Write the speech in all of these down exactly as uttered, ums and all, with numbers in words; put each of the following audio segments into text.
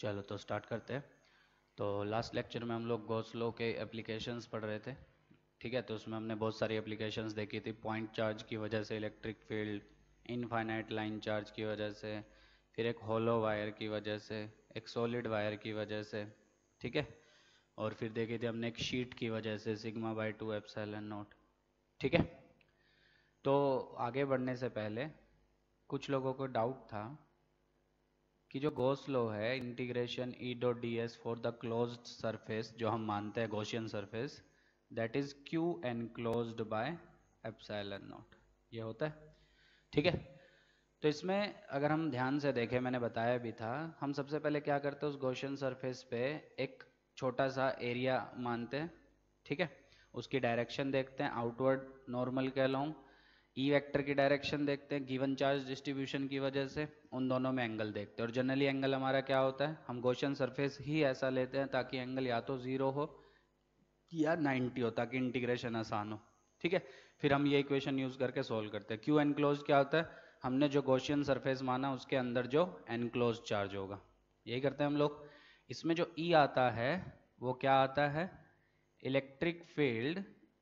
चलो तो स्टार्ट करते हैं। तो लास्ट लेक्चर में हम लोग गॉस लॉ के एप्लीकेशंस पढ़ रहे थे। ठीक है, तो उसमें हमने बहुत सारी एप्लीकेशंस देखी थी। पॉइंट चार्ज की वजह से electric field, infinite line charge की वजह से, फिर एक होलो वायर की वजह से, एक सॉलिड वायर की वजह से। ठीक है, और फिर देखी थी हमने एक शीट की वजह से, sigma by two epsilon naught. ठीक है, तो आगे बढ़ने से पहले कुछ लोगों को डाउट था कि जो गॉस लॉ है, integration E dot d s for the closed surface, जो हम मानते हैं Gaussian surface, that is Q enclosed by epsilon naught, ये होता है। ठीक है, तो इसमें अगर हम ध्यान से देखें, मैंने बताया भी था, हम सबसे पहले क्या करते हैं, उस गॉसियन सरफेस पे एक छोटा सा एरिया मानते हैं। ठीक है, उसकी डायरेक्शन देखते हैं, आउटवर्ड नॉर्मल कह लो, ई वेक्टर की डायरेक्शन देखते हैं गिवन चार्ज डिस्ट्रीब्यूशन की वजह से, उन दोनों में एंगल देखते हैं। और जनरली एंगल हमारा क्या होता है, हम गॉसियन सरफेस ही ऐसा लेते हैं ताकि एंगल या तो जीरो हो या नाइन्टी हो, ताकि इंटीग्रेशन आसान हो। ठीक है, फिर हम ये इक्वेशन यूज करके सोल्व करते हैं। क्यू एनक्लोज क्या होता है, हमने जो गॉसियन सरफेस माना उसके अंदर जो एनक्लोज चार्ज होगा, यही करते हैं हम लोग। इसमें जो ई आता है वो क्या आता है, electric field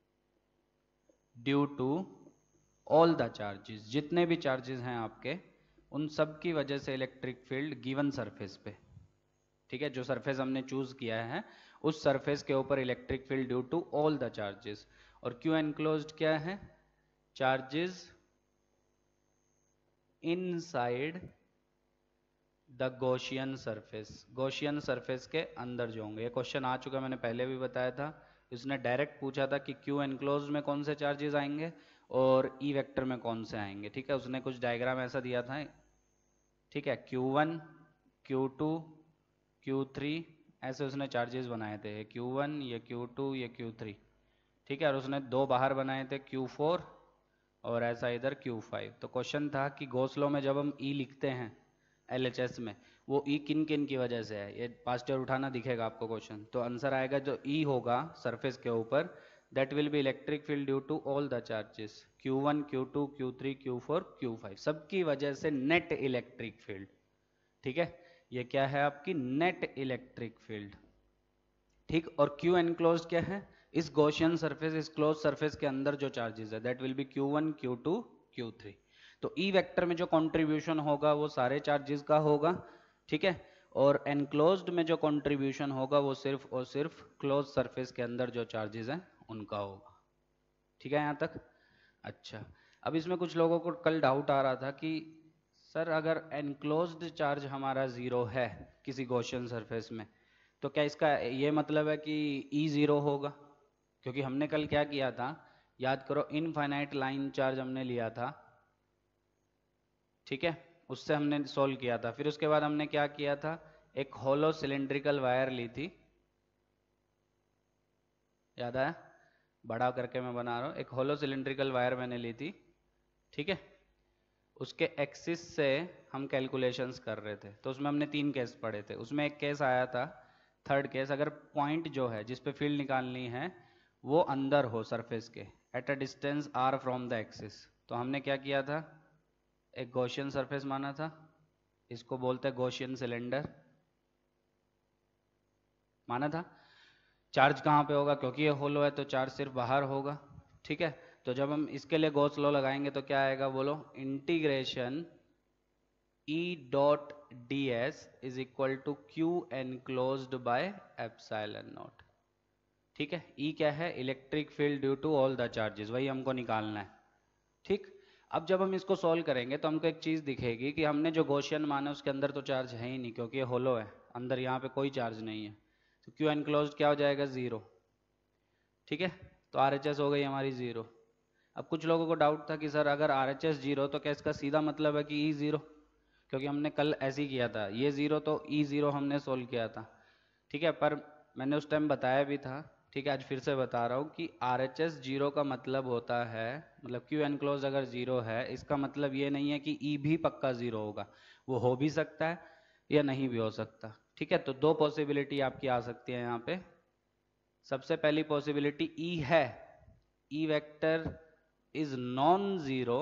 due to all the charges, जितने भी चार्जेस हैं आपके, उन सब की वजह से इलेक्ट्रिक फील्ड गिवन सरफेस पे। ठीक है, जो सरफेस हमने चूज किया है उस सरफेस के ऊपर electric field due to all the charges. और क्यू एनक्लोज्ड क्या है, charges inside the Gaussian surface, Gaussian surface के अंदर जो होंगे। ये क्वेश्चन आ चुका है, मैंने पहले भी बताया था। इसने डायरेक्ट पूछा था कि क्यू एनक्लोज में कौन से चार्जेस आएंगे और ई e वेक्टर में कौन से आएंगे। ठीक है, उसने कुछ डायग्राम ऐसा दिया था। ठीक है, Q one, Q two, Q three, ऐसे उसने चार्जेस बनाए थे, ये क्यू वन, ये क्यू टू, ये क्यू थ्री। ठीक है, और उसने दो बाहर बनाए थे, क्यू फोर और ऐसा इधर क्यू फाइव। तो क्वेश्चन था कि गॉस लॉ में जब हम ई लिखते हैं एल एच एस में, वो ई किन किन की वजह से है, ये पास्ट ईयर उठाना दिखेगा आपको क्वेश्चन। तो आंसर आएगा जो ई होगा सरफेस के ऊपर, that will be electric field due to all the charges, Q one, Q two, Q three, Q four, Q five, सबकी वजह से नेट इलेक्ट्रिक फील्ड। ठीक है, ये क्या है आपकी नेट इलेक्ट्रिक फील्ड। ठीक, और क्यू एनक्लोज क्या है, इस गॉसियन सरफेस, इस क्लोज सरफेस के अंदर जो चार्जेस है, that will be Q one, Q two, Q three. तो ई e वेक्टर में जो कंट्रीब्यूशन होगा वो सारे चार्जेस का होगा। ठीक है, और एनक्लोज्ड में जो कंट्रीब्यूशन होगा वो सिर्फ और सिर्फ क्लोज सरफेस के अंदर जो चार्जेस हैं उनका होगा। ठीक है यहाँ तक। अच्छा, अब इसमें कुछ लोगों को कल डाउट आ रहा था कि सर अगर एनक्लोज्ड चार्ज हमारा जीरो है किसी गॉसियन सरफेस में, तो क्या इसका ये मतलब है कि ई जीरो होगा? क्योंकि हमने कल क्या किया था, याद करो, इनफाइनाइट लाइन चार्ज हमने लिया था। ठीक है, उससे हमने सोल्व किया था। फिर उसके बाद हमने क्या किया था, एक होलो सिलेंड्रिकल वायर ली थी, याद आया? बड़ा करके मैं बना रहा हूं, एक होलो सिलेंड्रिकल वायर मैंने ली थी। ठीक है, उसके एक्सिस से हम कैलकुलेशंस कर रहे थे। तो उसमें हमने तीन केस पढ़े थे, उसमें एक केस आया था, थर्ड केस, अगर पॉइंट जो है जिस पे फील्ड निकालनी है वो अंदर हो सरफेस के, at a distance R from the axis. तो हमने क्या किया था, एक गॉसियन सरफेस माना था, इसको बोलते हैं गॉसियन सिलेंडर माना था। चार्ज कहाँ पे होगा, क्योंकि ये होलो है तो चार्ज सिर्फ बाहर होगा। ठीक है, तो जब हम इसके लिए गॉस लॉ लगाएंगे तो क्या आएगा, बोलो, integration E dot d s is equal to Q enclosed by epsilon naught. ठीक है, E क्या है, electric field due to all the charges, वही हमको निकालना है। ठीक, अब जब हम इसको सॉल्व करेंगे तो हमको एक चीज दिखेगी कि हमने जो गॉसियन माना उसके अंदर तो चार्ज है ही नहीं, क्योंकि ये होलो है, अंदर यहाँ पे कोई चार्ज नहीं है। तो क्यू एनक्लोज्ड क्या हो जाएगा, जीरो। ठीक है, तो आर एच एस हो गई हमारी जीरो। अब कुछ लोगों को डाउट था कि सर अगर आर एच एस जीरो तो क्या इसका सीधा मतलब है कि ई जीरो, क्योंकि हमने कल ऐसे ही किया था, ये जीरो तो ई जीरो हमने सोल्व किया था। ठीक है, पर मैंने उस टाइम बताया भी था, ठीक है, आज फिर से बता रहा हूँ कि आर एच एस जीरो का मतलब होता है, मतलब क्यू एनक्लोज अगर जीरो है, इसका मतलब ये नहीं है कि ई भी पक्का जीरो होगा, वो हो भी सकता है या नहीं भी हो सकता। ठीक है, तो दो पॉसिबिलिटी आपकी आ सकती है यहाँ पे। सबसे पहली पॉसिबिलिटी ई है, E vector is non zero,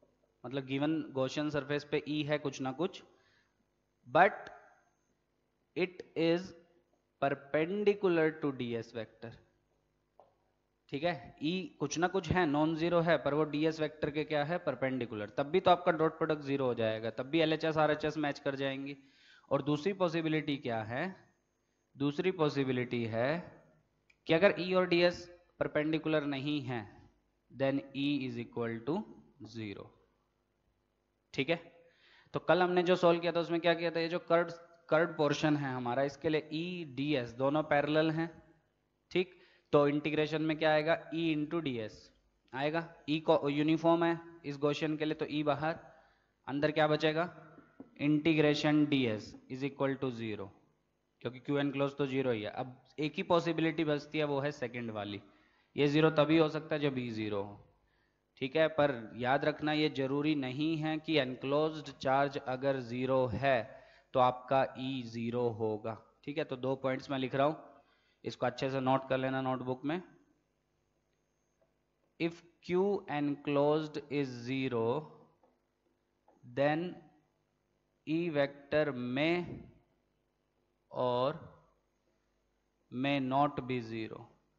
मतलब गिवन गॉसियन सरफेस पे ई है कुछ ना कुछ, but it is perpendicular to ds vector. ठीक है, E कुछ ना कुछ है, नॉन जीरो है, पर वो ds वेक्टर के क्या है, परपेंडिकुलर, तब भी तो आपका डॉट प्रोडक्ट जीरो हो जाएगा, तब भी L H S R H S match कर जाएंगी। और दूसरी पॉसिबिलिटी क्या है, दूसरी पॉसिबिलिटी है कि अगर E और ds परपेंडिकुलर नहीं है then E is equal to zero. ठीक है, तो कल हमने जो सॉल्व किया था उसमें क्या किया था, ये जो कर्ड कर्ड पोर्शन है हमारा, इसके लिए E ds दोनों पैरेलल हैं। ठीक, तो इंटीग्रेशन में क्या आएगा, E इंटू डी एस आएगा। E को यूनिफॉर्म है इस गॉसियन के लिए, तो E बाहर, अंदर क्या बचेगा, integration ds is equal to zero, क्योंकि क्यू एनक्लोज तो जीरो ही है। अब एक ही पॉसिबिलिटी बचती है, वो है सेकंड वाली, ये जीरो तभी हो सकता है जब E जीरो हो। ठीक है, पर याद रखना ये जरूरी नहीं है कि एनक्लोज्ड चार्ज अगर जीरो है तो आपका E जीरो होगा। ठीक है, तो दो पॉइंट्स मैं लिख रहा हूं, इसको अच्छे से नोट कर लेना नोटबुक में। If Q enclosed is zero then E vector may or may not be zero।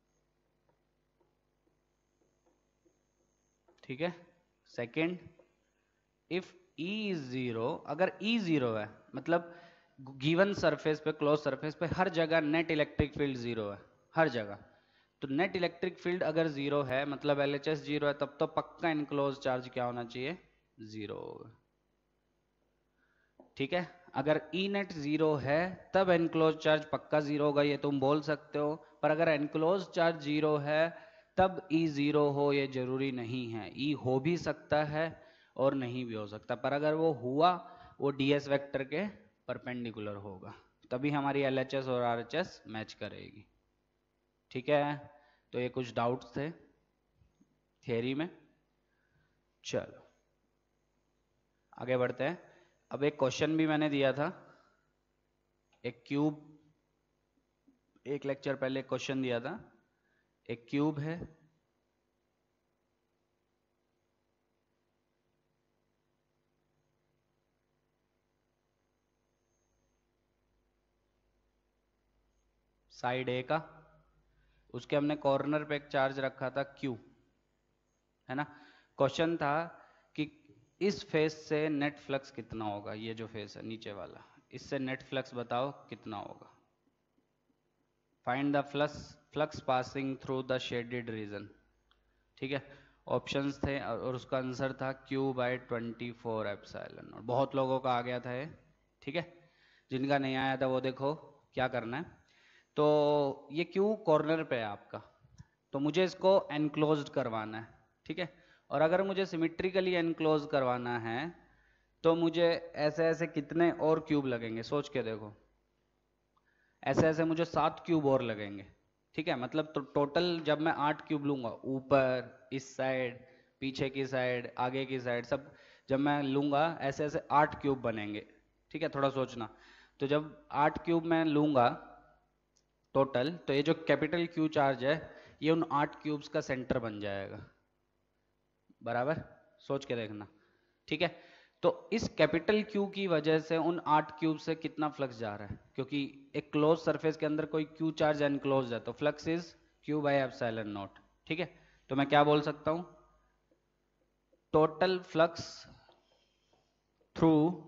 ठीक है, second, if E is zero, अगर E जीरो है मतलब गिवन सरफेस पे, क्लोज सरफेस पे हर जगह नेट इलेक्ट्रिक फील्ड जीरो है, हर जगह, तो नेट इलेक्ट्रिक फील्ड अगर जीरो है मतलब L H S जीरो है, तब तो पक्का इनक्लोज चार्ज क्या होना चाहिए, जीरो होगा। ठीक है, अगर E नेट जीरो है तब एनक्लोज चार्ज पक्का जीरो होगा, ये तुम बोल सकते हो, पर अगर एनक्लोज चार्ज जीरो है तब E जीरो हो ये जरूरी नहीं है। E हो भी सकता है और नहीं भी हो सकता, पर अगर वो हुआ वो ds वेक्टर के परपेंडिकुलर होगा, तभी हमारी L H S और R H S मैच करेगी। ठीक है, तो ये कुछ डाउट्स थे थियरी में। चलो आगे बढ़ते हैं। अब एक क्वेश्चन भी मैंने दिया था, एक क्यूब, एक लेक्चर पहले एक क्वेश्चन दिया था, एक क्यूब है, साइड ए का, उसके हमने कॉर्नर पे एक चार्ज रखा था Q, है ना। क्वेश्चन था कि इस फेस से नेट फ्लक्स कितना होगा, ये जो फेस है नीचे वाला, इससे नेट फ्लक्स बताओ कितना होगा। Find the flux flux passing through the shaded region. ठीक है, ऑप्शंस थे और उसका आंसर था Q by twenty four epsilon. और बहुत लोगों का आ गया था ये। ठीक है, जिनका नहीं आया था वो देखो क्या करना है। तो ये Q कॉर्नर पे है आपका, तो मुझे इसको एनक्लोज्ड करवाना है। ठीक है, और अगर मुझे सिमेट्रिकली एनक्लोज करवाना है तो मुझे ऐसे ऐसे कितने और क्यूब लगेंगे, सोच के देखो, ऐसे ऐसे मुझे सात क्यूब और लगेंगे। ठीक है, मतलब तो टोटल जब मैं आठ क्यूब लूंगा, ऊपर, इस साइड, पीछे की साइड, आगे की साइड, सब जब मैं लूंगा ऐसे ऐसे आठ क्यूब बनेंगे। ठीक है, थोड़ा सोचना, तो जब आठ क्यूब मैं लूंगा टोटल, तो ये जो कैपिटल क्यू चार्ज है ये उन आठ क्यूब्स का सेंटर बन जाएगा। बराबर, सोच के देखना। ठीक है, तो इस कैपिटल क्यू की वजह से उन आठ क्यूब से कितना फ्लक्स जा रहा है, क्योंकि एक क्लोज सरफेस के अंदर कोई क्यू चार्ज एनक्लोज है तो flux is Q by epsilon naught. ठीक है, तो मैं क्या बोल सकता हूं, total flux through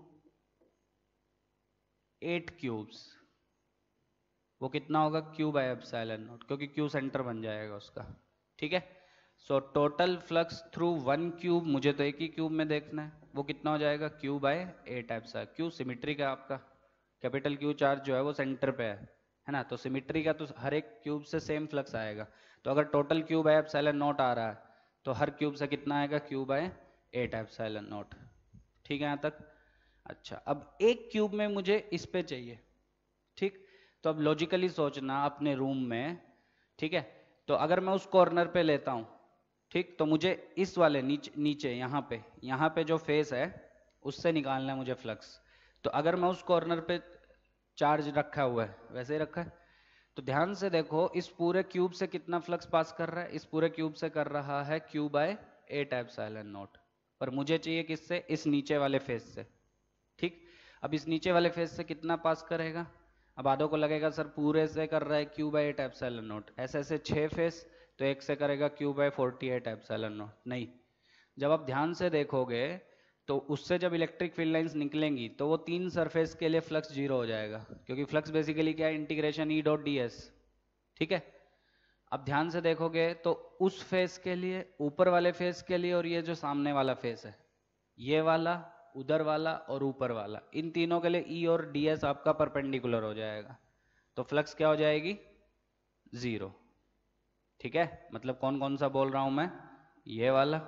eight cubes, वो कितना होगा, क्यू बाई एप्सिलॉन नॉट, क्योंकि क्यू सेंटर बन जाएगा उसका। ठीक है, so total flux through one cube, मुझे तो एक ही क्यूब में देखना है, वो कितना हो जाएगा, Q by eight epsilon. Q symmetry का आपका कैपिटल क्यू चार्ज जो है वो सेंटर पे है है ना, तो सिमेट्री का तो हर एक क्यूब से सेम फ्लक्स आएगा। तो अगर total Q by epsilon naught आ रहा है तो हर क्यूब से कितना आएगा, Q by eight epsilon naught. ठीक है यहाँ तक। अच्छा, अब एक क्यूब में मुझे इस पे चाहिए। ठीक, तो अब लॉजिकली सोचना अपने रूम में। ठीक है, तो अगर मैं उस कॉर्नर पे लेता हूं, ठीक, तो मुझे इस वाले नीचे नीचे यहाँ पे यहाँ पे जो फेस है उससे निकालना है मुझे फ्लक्स। तो अगर मैं उस कॉर्नर पे चार्ज रखा हुआ है, वैसे ही रखा है, तो ध्यान से देखो इस पूरे क्यूब से कितना फ्लक्स पास कर रहा है, इस पूरे क्यूब से कर रहा है Q by eight epsilon naught, पर मुझे चाहिए किससे, इस नीचे वाले फेस से। ठीक, अब इस नीचे वाले फेस से कितना पास करेगा, अब आधों को लगेगा सर पूरे से कर रहा है Q by eight epsilon naught, ऐसे ऐसे छः फेस तो एक से करेगा Q by forty eight epsilon naught. नहीं, जब आप ध्यान से देखोगे तो उससे जब इलेक्ट्रिक फील्ड लाइंस निकलेंगी तो वो तीन सरफेस के लिए फ्लक्स जीरो हो जाएगा, क्योंकि फ्लक्स बेसिकली क्या है, integration E dot d s. ठीक है, अब ध्यान से देखोगे तो उस फेस के लिए, ऊपर वाले फेस के लिए, और ये जो सामने वाला फेस है, ये वाला, उधर वाला और ऊपर वाला, इन तीनों के लिए ई और डी एस आपका परपेंडिकुलर हो जाएगा, तो फ्लक्स क्या हो जाएगी, जीरो। ठीक है, मतलब कौन कौन सा बोल रहा हूं मैं, ये वाला,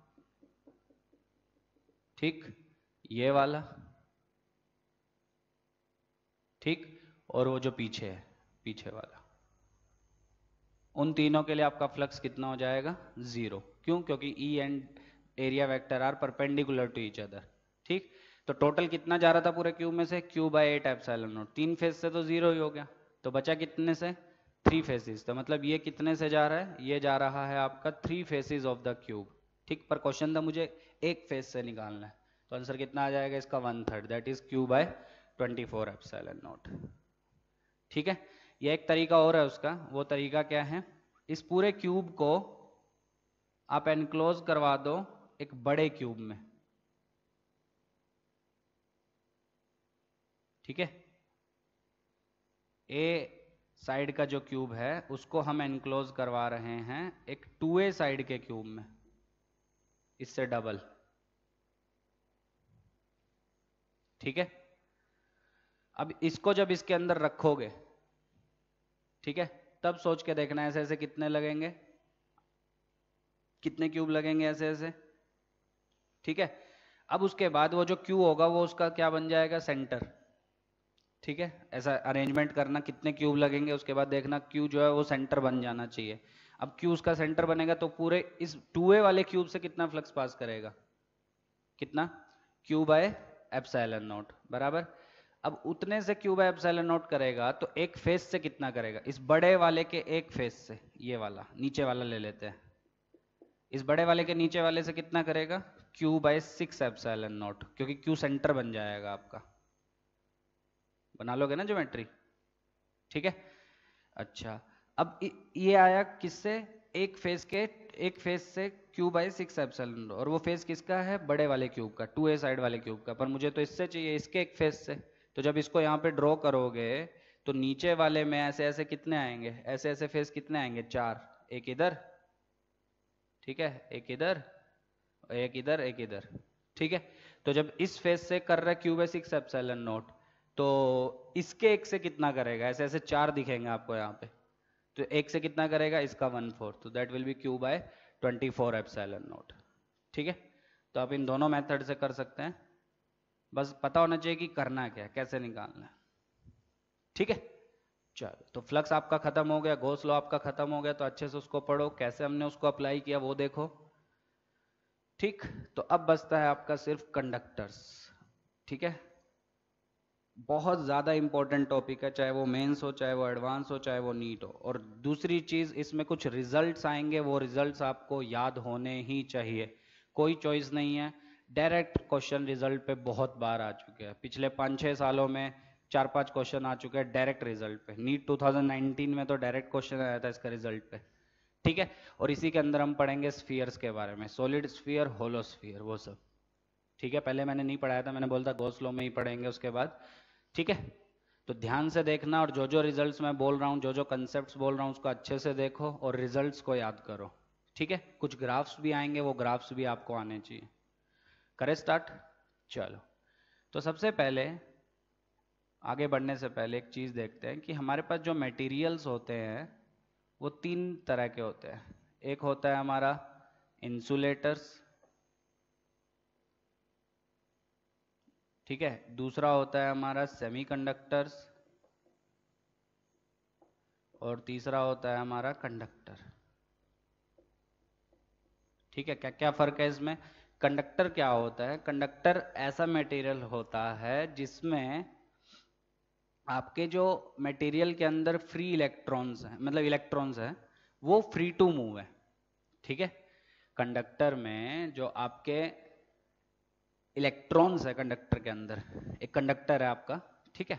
ठीक, ये वाला, ठीक, और वो जो पीछे है, पीछे वाला, उन तीनों के लिए आपका फ्लक्स कितना हो जाएगा, जीरो। क्यों, क्योंकि E and area vector are perpendicular to each other. ठीक, तो टोटल कितना जा रहा था पूरे क्यूब में से, q by eight epsilon naught, तीन फेज से तो जीरो ही हो गया, तो बचा कितने से, थ्री फेसेस, तो मतलब ये कितने से जा रहा है, ये जा रहा है आपका three faces of the cube. ठीक, पर क्वेश्चन था मुझे एक फेज से निकालना है, तो आंसर कितना आ जाएगा इसका, one third, that is q by twenty four epsilon naught. ठीक है, ये एक तरीका और है उसका, वो तरीका क्या है, इस पूरे क्यूब को आप एनक्लोज करवा दो एक बड़े क्यूब में। ठीक है, ए साइड का जो क्यूब है उसको हम एनक्लोज करवा रहे हैं एक टू ए साइड के क्यूब में, इससे डबल। ठीक है, अब इसको जब इसके अंदर रखोगे, ठीक है, तब सोच के देखना ऐसे ऐसे कितने लगेंगे, कितने क्यूब लगेंगे ऐसे ऐसे। ठीक है, अब उसके बाद वो जो क्यू होगा वो उसका क्या बन जाएगा, सेंटर। ठीक है, ऐसा अरेंजमेंट करना, कितने क्यूब लगेंगे उसके बाद देखना क्यू जो है वो सेंटर बन जाना चाहिए। अब क्यू उसका सेंटर बनेगा तो पूरे इस टू ए वाले क्यूब से कितना फ्लक्स पास करेगा, कितना, क्यू बाय एप्सिलॉन नॉट बराबर। अब उतने से क्यू बाय एप्सिलॉन नॉट करेगा तो एक फेस से कितना करेगा, इस बड़े वाले के एक फेस से, ये वाला नीचे वाला ले लेते हैं, इस बड़े वाले के नीचे वाले से कितना करेगा, q by six epsilon naught, क्योंकि क्यू सेंटर बन जाएगा आपका, बना लोगे ना ज्योमेट्री। ठीक है, अच्छा, अब ये आया किससे, एक फेस के, एक फेस से क्यू बाई सिक्स एप्सिलॉन, और वो फेस किसका है, बड़े वाले क्यूब का, टू ए साइड वाले क्यूब का, पर मुझे तो इससे चाहिए, इसके एक फेस से। तो जब इसको यहाँ पे ड्रॉ करोगे तो नीचे वाले में ऐसे ऐसे कितने आएंगे, ऐसे ऐसे फेस कितने आएंगे, चार, एक इधर, ठीक है, एक इधर, एक इधर, एक इधर। ठीक है, तो जब इस फेस से कर रहा है Q by six epsilon naught, तो इसके एक से कितना करेगा, ऐसे ऐसे चार दिखेंगे आपको यहाँ पे, तो एक से कितना करेगा, इसका वन फोर्थ, तो that will be q by twenty four epsilon naught. ठीक है, तो आप इन दोनों मेथड से कर सकते हैं, बस पता होना चाहिए कि करना क्या है, कैसे निकालना है। ठीक है, चलो, तो फ्लक्स आपका खत्म हो गया, गॉस लॉ आपका खत्म हो गया, तो अच्छे से उसको पढ़ो, कैसे हमने उसको अप्लाई किया वो देखो। ठीक, तो अब बचता है आपका सिर्फ कंडक्टर्स। ठीक है, बहुत ज़्यादा इंपॉर्टेंट टॉपिक है, चाहे वो मेंस हो, चाहे वो एडवांस हो, चाहे वो नीट हो। और दूसरी चीज़, इसमें कुछ रिजल्ट्स आएंगे, वो रिजल्ट्स आपको याद होने ही चाहिए, कोई चॉइस नहीं है। डायरेक्ट क्वेश्चन रिजल्ट पे बहुत बार आ चुके हैं, पिछले पाँच छः सालों में चार पांच क्वेश्चन आ चुके हैं डायरेक्ट रिजल्ट पे। नीट टू थाउजेंड नाइनटीन में तो डायरेक्ट क्वेश्चन आया था इसका रिजल्ट पे। ठीक है, और इसी के अंदर हम पढ़ेंगे स्फीयर्स के बारे में, सॉलिड स्फीयर, होलो स्फीयर, वो सब। ठीक है, पहले मैंने नहीं पढ़ाया था, मैंने बोला था गॉस लॉ में ही पढ़ेंगे उसके बाद। ठीक है, तो ध्यान से देखना, और जो जो रिजल्ट्स मैं बोल रहा हूँ, जो जो कंसेप्ट्स बोल रहा हूँ, उसको अच्छे से देखो और रिजल्ट्स को याद करो। ठीक है, कुछ ग्राफ्स भी आएंगे, वो ग्राफ्स भी आपको आने चाहिए। करें स्टार्ट, चलो। तो सबसे पहले, आगे बढ़ने से पहले एक चीज़ देखते हैं कि हमारे पास जो मटेरियल्स होते हैं वो तीन तरह के होते हैं। एक होता है हमारा इंसुलेटर्स, ठीक है, दूसरा होता है हमारा सेमीकंडक्टर्स, और तीसरा होता है हमारा कंडक्टर। ठीक है, क्या क्या फर्क है इसमें। कंडक्टर क्या होता है, कंडक्टर ऐसा मटेरियल होता है जिसमें आपके जो मटेरियल के अंदर फ्री इलेक्ट्रॉन्स हैं, मतलब इलेक्ट्रॉन्स हैं, वो फ्री टू मूव है। ठीक है, कंडक्टर में जो आपके इलेक्ट्रॉन्स है, कंडक्टर के अंदर, एक कंडक्टर है आपका, ठीक है,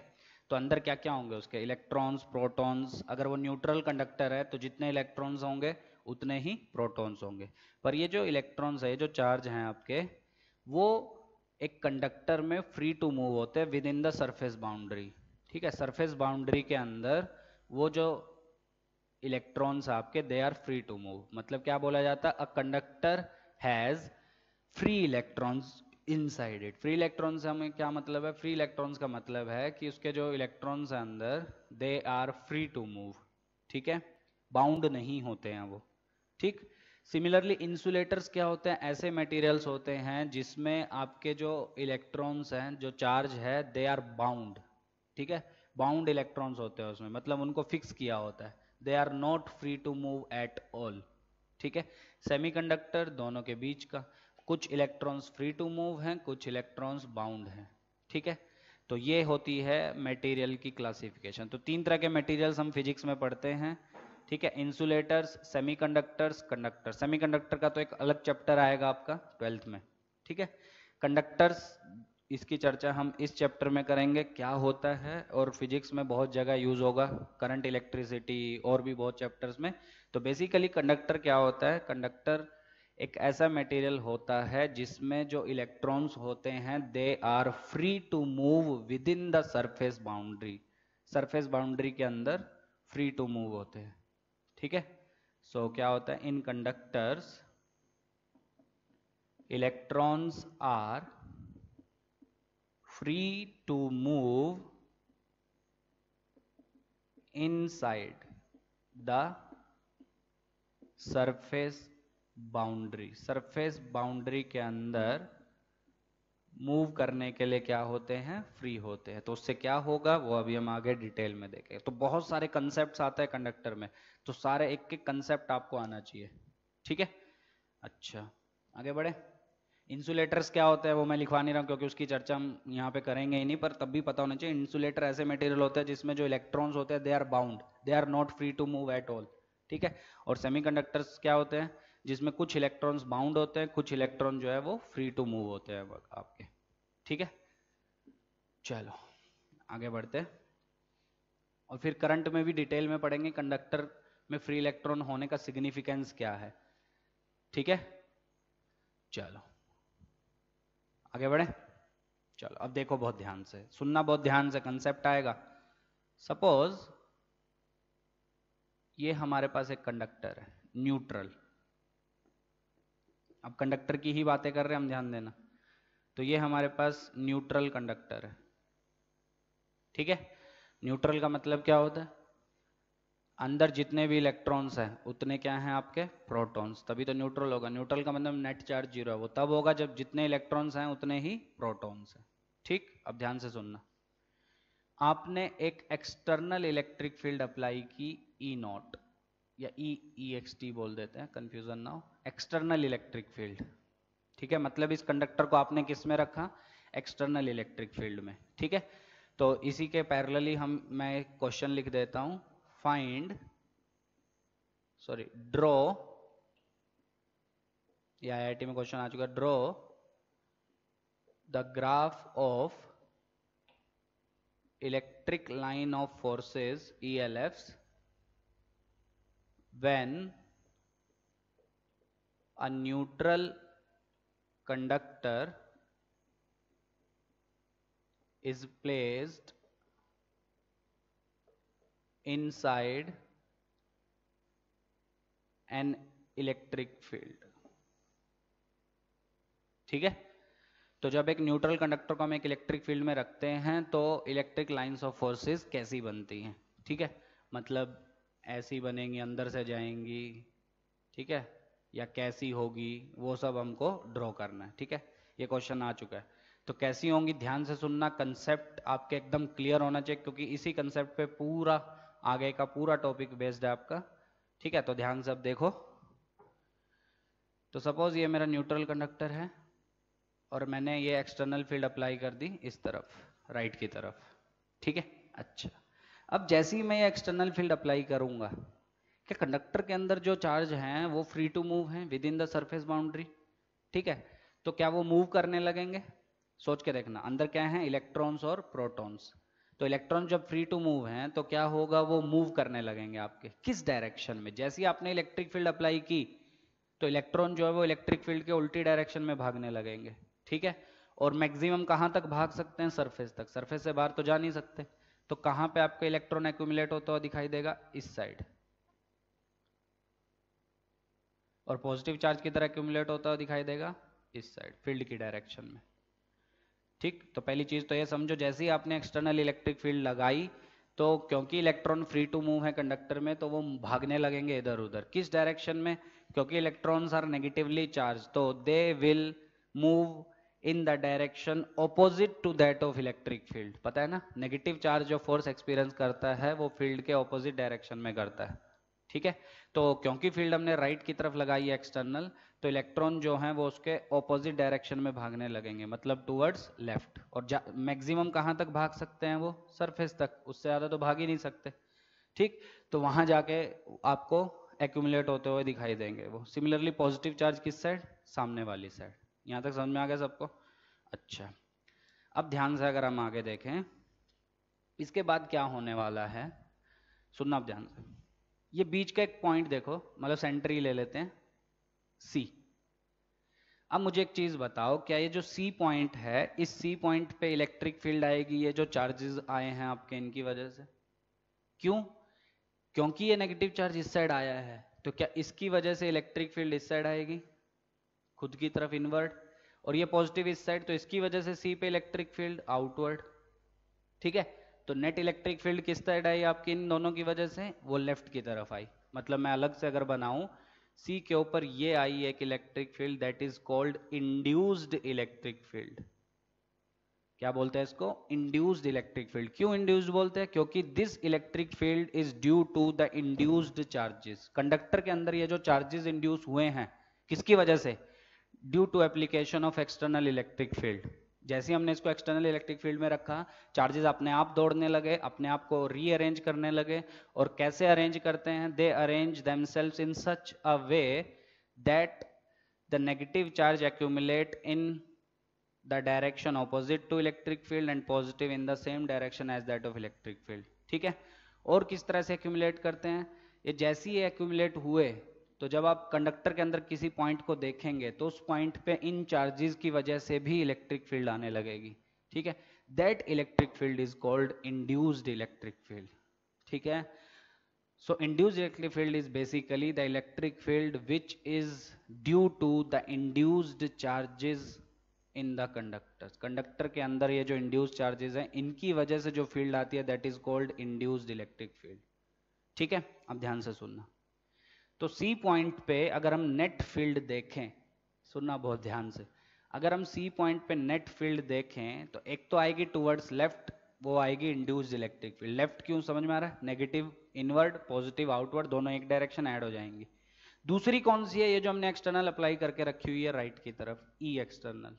तो अंदर क्या क्या होंगे उसके, इलेक्ट्रॉन्स, प्रोटॉन्स। अगर वो न्यूट्रल कंडक्टर है तो जितने इलेक्ट्रॉन्स होंगे उतने ही प्रोटॉन्स होंगे। पर ये जो इलेक्ट्रॉन्स है, ये जो चार्ज हैं आपके, वो एक कंडक्टर में फ्री टू मूव होते हैं within the surface boundary. ठीक है, सरफेस बाउंड्री के अंदर वो जो इलेक्ट्रॉन्स आपके, they are free to move. मतलब क्या बोला जाता है, a conductor has free electrons inside it. Free electron से हमें क्या मतलब है, फ्री इलेक्ट्रॉन्स का मतलब है कि उसके जो इलेक्ट्रॉन्स हैं अंदर, they are free to move. ठीक है, बाउंड नहीं होते हैं वो। ठीक, सिमिलरली इंसुलेटर्स क्या होते हैं, ऐसे मटेरियल्स होते हैं जिसमें आपके जो इलेक्ट्रॉन्स हैं, जो चार्ज है, दे आर बाउंड। ठीक है, बाउंड इलेक्ट्रॉन्स होते हैं उसमें, मतलब उनको फिक्स किया होता है, they are not free to move at all. ठीक है, सेमीकंडक्टर दोनों के बीच का, कुछ इलेक्ट्रॉन्स फ्री टू मूव हैं, कुछ इलेक्ट्रॉन्स बाउंड हैं। ठीक है, तो ये होती है मटेरियल की क्लासिफिकेशन। तो तीन तरह के मटेरियल्स हम फिजिक्स में पढ़ते हैं। ठीक है, इंसुलेटर्स, सेमीकंडक्टर्स, कंडक्टर। सेमीकंडक्टर का तो एक अलग चैप्टर आएगा आपका ट्वेल्थ में। ठीक है, कंडक्टर्स, इसकी चर्चा हम इस चैप्टर में करेंगे, क्या होता है, और फिजिक्स में बहुत जगह यूज होगा, करंट, इलेक्ट्रिसिटी और भी बहुत चैप्टर्स में। तो बेसिकली कंडक्टर क्या होता है, कंडक्टर एक ऐसा मटेरियल होता है जिसमें जो इलेक्ट्रॉन्स होते हैं, they are free to move within the surface boundary. Surface boundary के अंदर फ्री टू मूव होते हैं। ठीक है, सो so, क्या होता है, in conductors electrons are free to move inside the surface boundary. Surface boundary के अंदर मूव करने के लिए क्या होते हैं, फ्री होते हैं। तो उससे क्या होगा वो अभी हम आगे डिटेल में देखेंगे। तो बहुत सारे कंसेप्ट आते हैं कंडक्टर में, तो सारे एक एक कंसेप्ट आपको आना चाहिए। ठीक है, अच्छा आगे बढ़े। इंसुलेटर्स क्या होते हैं वो मैं लिखवा नहीं रहा हूँ क्योंकि उसकी चर्चा हम यहाँ पे करेंगे ही नहीं, पर तब भी पता होना चाहिए। इंसुलेटर ऐसे मटेरियल होते हैं जिसमें जो इलेक्ट्रॉन्स होते हैं, they are bound, they are not free to move at all. ठीक है, और सेमीकंडक्टर्स क्या होते हैं, जिसमें कुछ इलेक्ट्रॉन्स बाउंड होते हैं, कुछ इलेक्ट्रॉन जो है वो फ्री टू मूव होते हैं आपके। ठीक है, चलो आगे बढ़ते हैं। और फिर करंट में भी डिटेल में पढ़ेंगे कंडक्टर में फ्री इलेक्ट्रॉन होने का सिग्निफिकेंस क्या है। ठीक है, चलो आगे बढ़े। चलो अब देखो, बहुत ध्यान से सुनना, बहुत ध्यान से, कंसेप्ट आएगा। सपोज ये हमारे पास एक कंडक्टर है न्यूट्रल। अब कंडक्टर की ही बातें कर रहे हैं हम, ध्यान देना। तो ये हमारे पास न्यूट्रल कंडक्टर है। ठीक है, न्यूट्रल का मतलब क्या होता है, अंदर जितने भी इलेक्ट्रॉन्स हैं उतने क्या हैं आपके, प्रोटॉन्स, तभी तो न्यूट्रल होगा। न्यूट्रल का मतलब नेट चार्ज जीरो है, वो तब होगा जब जितने इलेक्ट्रॉन्स हैं उतने ही प्रोटॉन्स हैं। ठीक, अब ध्यान से सुनना। आपने एक एक्सटर्नल इलेक्ट्रिक फील्ड अप्लाई की, ई नॉट या ई ई एक्स टी बोल देते हैं, कंफ्यूजन ना हो, एक्सटर्नल इलेक्ट्रिक फील्ड। ठीक है, मतलब इस कंडक्टर को आपने किस में रखा, एक्सटर्नल इलेक्ट्रिक फील्ड में। ठीक है, तो इसी के पैरेलली हम मैं एक क्वेश्चन लिख देता हूं, फाइंड सॉरी ड्रॉ, ये आई आई टी में क्वेश्चन आ चुका, draw the graph of electric line of forces E L Fs when a neutral conductor is placed inside an electric field। ठीक है, तो जब एक न्यूट्रल कंडक्टर को हम एक इलेक्ट्रिक फील्ड में रखते हैं तो इलेक्ट्रिक लाइंस ऑफ फोर्सेस कैसी बनती हैं। ठीक है, मतलब ऐसी बनेंगी, अंदर से जाएंगी, ठीक है, या कैसी होगी, वो सब हमको ड्रॉ करना है। ठीक है, ये क्वेश्चन आ चुका है। तो कैसी होंगी, ध्यान से सुनना, कंसेप्ट आपके एकदम क्लियर होना चाहिए क्योंकि इसी कंसेप्ट पे पूरा आगे का पूरा टॉपिक बेस्ड है आपका। ठीक है, तो ध्यान से अब देखो। तो सपोज ये मेरा न्यूट्रल कंडक्टर है और मैंने ये एक्सटर्नल फील्ड अप्लाई कर दी इस तरफ, राइट की तरफ। ठीक है, अच्छा अब जैसे ही मैं ये एक्सटर्नल फील्ड अप्लाई करूंगा, क्या कंडक्टर के अंदर जो चार्ज हैं वो फ्री टू मूव हैं within the surface boundary. ठीक है, तो क्या वो मूव करने लगेंगे, सोच के देखना, अंदर क्या है, इलेक्ट्रॉन्स और प्रोटॉन्स। तो इलेक्ट्रॉन जब फ्री टू मूव हैं तो क्या होगा, वो मूव करने लगेंगे आपके किस डायरेक्शन में। जैसे ही आपने इलेक्ट्रिक फील्ड अप्लाई की तो इलेक्ट्रॉन जो है वो इलेक्ट्रिक फील्ड के उल्टी डायरेक्शन में भागने लगेंगे, ठीक है। और मैक्सिमम कहां तक भाग सकते हैं, सरफेस तक, सरफेस से बाहर तो जा नहीं सकते। तो कहां पे आपका इलेक्ट्रॉन एक्यूमुलेट होता हुआ दिखाई देगा, इस साइड। और पॉजिटिव चार्ज की तरह एक्यूमुलेट होता हुआ दिखाई देगा इस साइड, फील्ड की डायरेक्शन में, ठीक। तो पहली चीज तो ये समझो, जैसे ही आपने एक्सटर्नल इलेक्ट्रिक फील्ड लगाई तो क्योंकि इलेक्ट्रॉन फ्री टू मूव है कंडक्टर में, तो वो भागने लगेंगे इधर उधर, किस डायरेक्शन में, क्योंकि इलेक्ट्रॉन्स आर नेगेटिवली चार्ज, तो they will move in the direction opposite to that of electric field. पता है ना, नेगेटिव चार्ज जो फोर्स एक्सपीरियंस करता है वो फील्ड के ऑपोजिट डायरेक्शन में करता है, ठीक है। तो क्योंकि फील्ड हमने राइट की तरफ लगाई है एक्सटर्नल, तो इलेक्ट्रॉन जो हैं वो उसके ऑपोजिट डायरेक्शन में भागने लगेंगे, मतलब टुवर्ड्स लेफ्ट। और मैक्सिमम कहां तक भाग सकते हैं वो, सरफेस तक, उससे ज्यादा तो भाग ही नहीं सकते, ठीक। तो वहां जाके आपको एक्यूमुलेट होते हुए दिखाई देंगे वो। सिमिलरली पॉजिटिव चार्ज किस साइड, सामने वाली साइड। यहां तक समझ में आ गया सबको? अच्छा, अब ध्यान से अगर हम आगे देखें, इसके बाद क्या होने वाला है, सुनना आप ध्यान से। ये बीच का एक पॉइंट देखो, मतलब सेंटर ही ले लेते हैं, सी। अब मुझे एक चीज बताओ, क्या ये जो सी पॉइंट है, इस सी पॉइंट पे इलेक्ट्रिक फील्ड आएगी, ये जो चार्जेस आए हैं आपके इनकी वजह से? क्यों? क्योंकि ये नेगेटिव चार्ज इस साइड आया है, तो क्या इसकी वजह से इलेक्ट्रिक फील्ड इस साइड आएगी, खुद की तरफ इनवर्ड, और ये पॉजिटिव इस साइड, तो इसकी वजह से सी पे इलेक्ट्रिक फील्ड आउटवर्ड, ठीक है। तो नेट इलेक्ट्रिक फील्ड किस साइड आई आपकी, इन दोनों की वजह से, वो लेफ्ट की तरफ आई। मतलब मैं अलग से अगर बनाऊं, सी के ऊपर ये आई एक electric field, that is called induced electric field. क्या बोलते हैं इसको, इंड्यूस्ड इलेक्ट्रिक फील्ड। क्यों इंड्यूस्ड बोलते हैं, क्योंकि this electric field is due to the induced charges. Conductor के अंदर ये जो चार्जेस इंड्यूस हुए हैं, किसकी वजह से, due to application of external electric field. जैसे हमने इसको एक्सटर्नल इलेक्ट्रिक फील्ड में रखा, चार्जेस अपने आप दौड़ने लगे, अपने आप को रीअरेंज करने लगे। और कैसे अरेंज करते हैं, they arrange themselves in such a way that the negative charge accumulate in the direction opposite to electric field and positive in the same direction as that of electric field, ठीक है। और किस तरह से accumulate करते हैं, ये जैसे ही एक्यूमुलेट हुए, तो जब आप कंडक्टर के अंदर किसी पॉइंट को देखेंगे तो उस पॉइंट पे इन चार्जेस की वजह से भी इलेक्ट्रिक फील्ड आने लगेगी, ठीक है। That electric field is called induced electric field, ठीक है। So induced electric field is basically the electric field which is due to the induced charges in the conductors. Conductor के अंदर ये जो इंड्यूस्ड चार्जेस हैं, इनकी वजह से जो फील्ड आती है, that is called induced electric field, ठीक है। अब ध्यान से सुनना, तो सी पॉइंट पे अगर हम नेट फील्ड देखें, सुनना बहुत ध्यान से, अगर हम सी पॉइंट पे नेट फील्ड देखें तो एक तो आएगी टुवर्ड्स लेफ्ट, वो आएगी इंड्यूस्ड इलेक्ट्रिक फील्ड। लेफ्ट क्यों, समझ में आ रहा है, नेगेटिव इनवर्ड, पॉजिटिव आउटवर्ड, दोनों एक डायरेक्शन ऐड हो जाएंगी। दूसरी कौन सी है, ये जो हमने एक्सटर्नल अप्लाई करके रखी हुई है राइट की तरफ, ई एक्सटर्नल,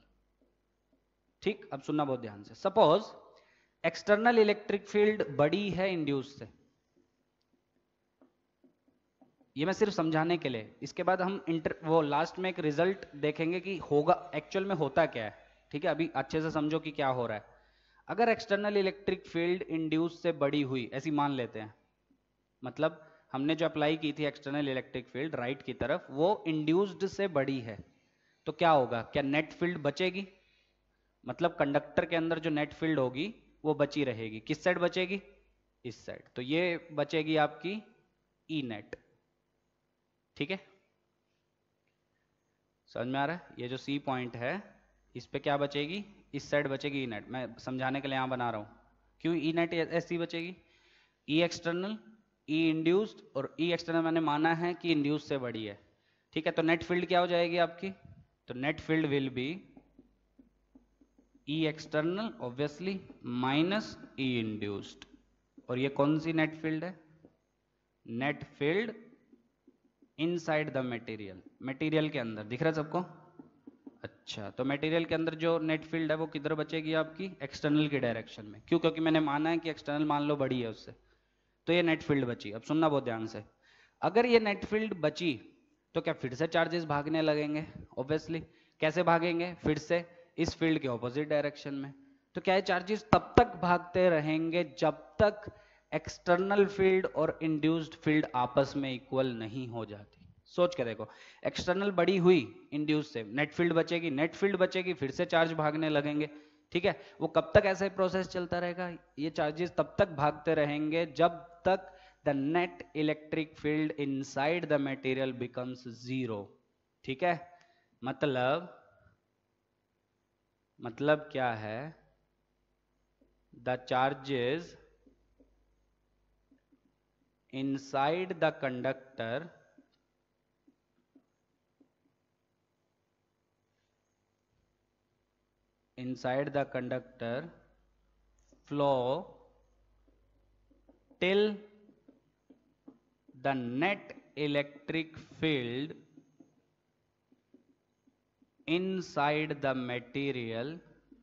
ठीक। अब सुनना बहुत ध्यान से, सपोज एक्सटर्नल इलेक्ट्रिक फील्ड बड़ी है इंड्यूस से, ये मैं सिर्फ समझाने के लिए, इसके बाद हम इंटर वो लास्ट में एक रिजल्ट देखेंगे कि होगा एक्चुअल में होता क्या है, ठीक है। अभी अच्छे से समझो कि क्या हो रहा है। अगर एक्सटर्नल इलेक्ट्रिक फील्ड इंड्यूस से बड़ी हुई, ऐसी मान लेते हैं, मतलब हमने जो अप्लाई की थी एक्सटर्नल इलेक्ट्रिक फील्ड राइट की तरफ, वो इंड्यूस्ड से बड़ी है, तो क्या होगा, क्या नेट फील्ड बचेगी, मतलब कंडक्टर के अंदर जो नेट फील्ड होगी वो बची रहेगी, किस साइड बचेगी, इस साइड। तो ये बचेगी आपकी ई नेट, ठीक है। समझ में आ रहा है, ये जो सी पॉइंट है इस पे क्या बचेगी, इस साइड बचेगी ई नेट। मैं समझाने के लिए यहां बना रहा हूं, क्यों ई नेट ऐसी बचेगी, ई एक्सटर्नल, ई इंड्यूस्ड, और ई एक्सटर्नल मैंने माना है कि इंड्यूस्ड से बड़ी है, ठीक है। तो नेट फील्ड क्या हो जाएगी आपकी, तो net field will be E external obviously minus E induced. और ये कौन सी नेट फील्ड है, net field inside the material, material के अंदर, दिख रहा है सबको? अच्छा, तो मटेरियल के अंदर जो नेट फील्ड है वो किधर बचेगी आपकी, एक्सटर्नल की डायरेक्शन में। क्यों, क्योंकि मैंने माना है कि एक्सटर्नल मान लो बड़ी है उससे, तो ये नेट फील्ड बची। अब सुनना बहुत ध्यान से, अगर ये नेट फील्ड बची तो क्या फिर से चार्जेस भागने लगेंगे, ऑब्वियसली। कैसे भागेंगे, फिर से इस फील्ड के ऑपोजिट डायरेक्शन में। तो क्या है, चार्जेस तब तक भागते रहेंगे जब तक एक्सटर्नल फील्ड और इंड्यूस्ड फील्ड आपस में इक्वल नहीं हो जाती। सोच के देखो, एक्सटर्नल बड़ी हुई इंड्यूस से, नेट फील्ड बचेगी, नेट फील्ड बचेगी, फिर से चार्ज भागने लगेंगे। ठीक है, वो कब तक ऐसे प्रोसेस चलता रहेगा, ये चार्जेस तब तक भागते रहेंगे जब तक the net electric field inside the material becomes zero. ठीक है, मतलब मतलब क्या है, the charges inside the conductor inside the conductor flow till the net electric field inside the material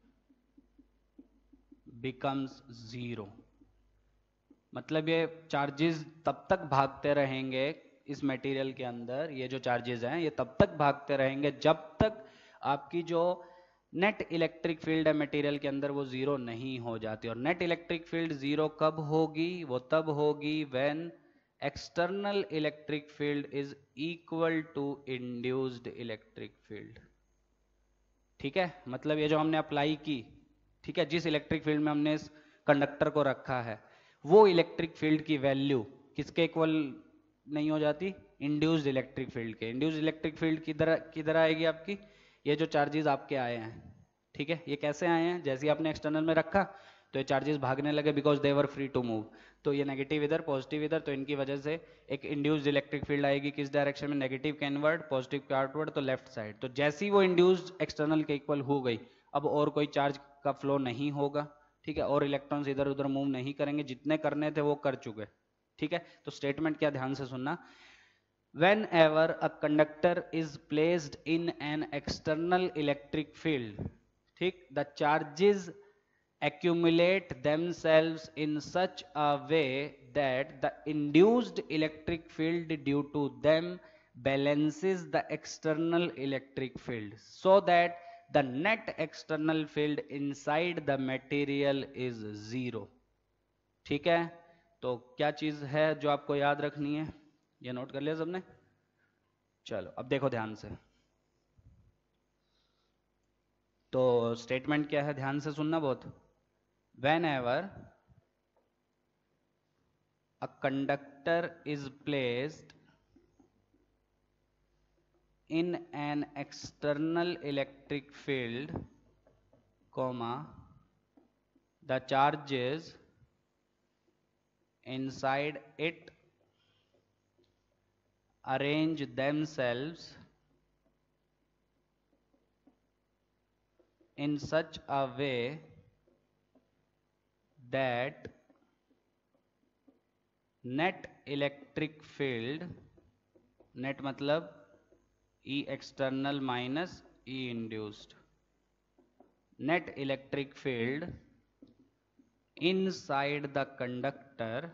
becomes zero। मतलब ये चार्जेस तब तक भागते रहेंगे इस मटेरियल के अंदर, ये जो चार्जेस हैं ये तब तक भागते रहेंगे जब तक आपकी जो नेट इलेक्ट्रिक फील्ड है मटेरियल के अंदर वो जीरो नहीं हो जाती। और नेट इलेक्ट्रिक फील्ड जीरो कब होगी, वो तब होगी when external electric field is equal to induced electric field. ठीक है, मतलब ये जो हमने अप्लाई की, ठीक है, जिस इलेक्ट्रिक फील्ड में हमने इस कंडक्टर को रखा है, वो इलेक्ट्रिक फील्ड की वैल्यू किसके इक्वल नहीं हो जाती, इंड्यूस्ड इलेक्ट्रिक फील्ड के। इंड्यूस्ड इलेक्ट्रिक फील्ड किधर किधर आएगी आपकी, ये जो चार्जेस आपके आए हैं। ठीक है, ये कैसे आए हैं, जैसे आपने एक्सटर्नल में रखा तो ये चार्जेस भागने लगे because they were free to move. तो ये नेगेटिव इधर पॉजिटिव इधर, तो इनकी वजह से एक इंड्यूस्ड इलेक्ट्रिक फील्ड आएगी किस डायरेक्शन में, नेगेटिव के इनवर्ड, पॉजिटिव के आउटवर्ड, तो लेफ्ट साइड। तो जैसी वो इंड्यूस्ड एक्सटर्नल के इक्वल हो गई, अब और कोई चार्ज का फ्लो नहीं होगा। ठीक है, और इलेक्ट्रॉन्स इधर उधर मूव नहीं करेंगे, जितने करने थे वो कर चुके। ठीक है, तो स्टेटमेंट क्या, ध्यान से सुनना, whenever a conductor is placed in an external electric field, ठीक, the charges accumulate themselves in such a way that the induced electric field due to them balances the external electric field so that the net external field inside the material is zero। ठीक है, तो क्या चीज है जो आपको याद रखनी है, ये नोट कर लिया सबने। चलो अब देखो ध्यान से, तो स्टेटमेंट क्या है, ध्यान से सुनना बहुत। whenever a conductor is placed in an external electric field, comma, the charges inside it arrange themselves in such a way that net electric field, net मतलब E external minus E induced, net electric field inside the conductor,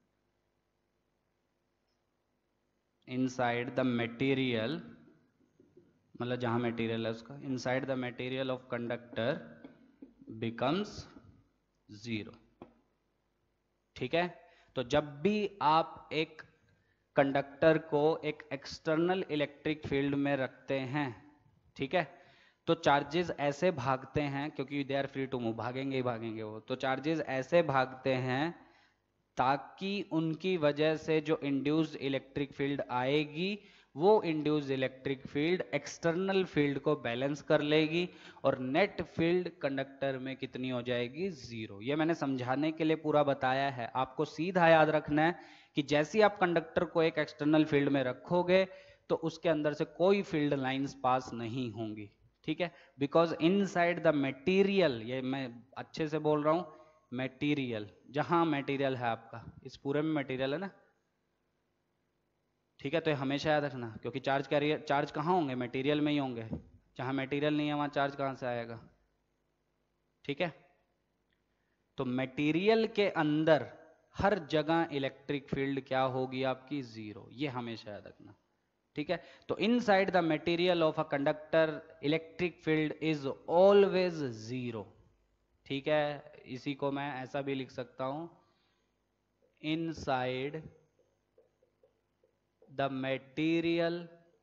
inside the material, मतलब जहां material है उसका, inside the material of conductor becomes zero. ठीक है, तो जब भी आप एक कंडक्टर को एक एक्सटर्नल इलेक्ट्रिक फील्ड में रखते हैं, ठीक है, तो चार्जेस ऐसे भागते हैं, क्योंकि they are free to move, भागेंगे ही भागेंगे वो, तो चार्जेस ऐसे भागते हैं ताकि उनकी वजह से जो इंड्यूस्ड इलेक्ट्रिक फील्ड आएगी वो induced electric field external field को बैलेंस कर लेगी और नेट फील्ड कंडक्टर में कितनी हो जाएगी, जीरो। ये मैंने समझाने के लिए पूरा बताया है, आपको सीधा याद रखना है कि जैसे आप कंडक्टर को एक एक्सटर्नल फील्ड में रखोगे तो उसके अंदर से कोई फील्ड लाइंस पास नहीं होंगी। ठीक है, बिकॉज इनसाइड द मटेरियल, ये मैं अच्छे से बोल रहा हूं, मटेरियल, जहां मटेरियल है आपका, इस पूरे में मटेरियल है ना, ठीक है, तो ये हमेशा याद रखना, क्योंकि चार्ज कैरियर, चार्ज कहाँ होंगे, मटेरियल में ही होंगे, जहां मटेरियल नहीं है वहां चार्ज कहां से आएगा। ठीक है, तो मटेरियल के अंदर हर जगह इलेक्ट्रिक फील्ड क्या होगी आपकी, जीरो, ये हमेशा याद रखना। ठीक है, तो inside the material of a conductor electric field is always zero. ठीक है, इसी को मैं ऐसा भी लिख सकता हूं, inside the material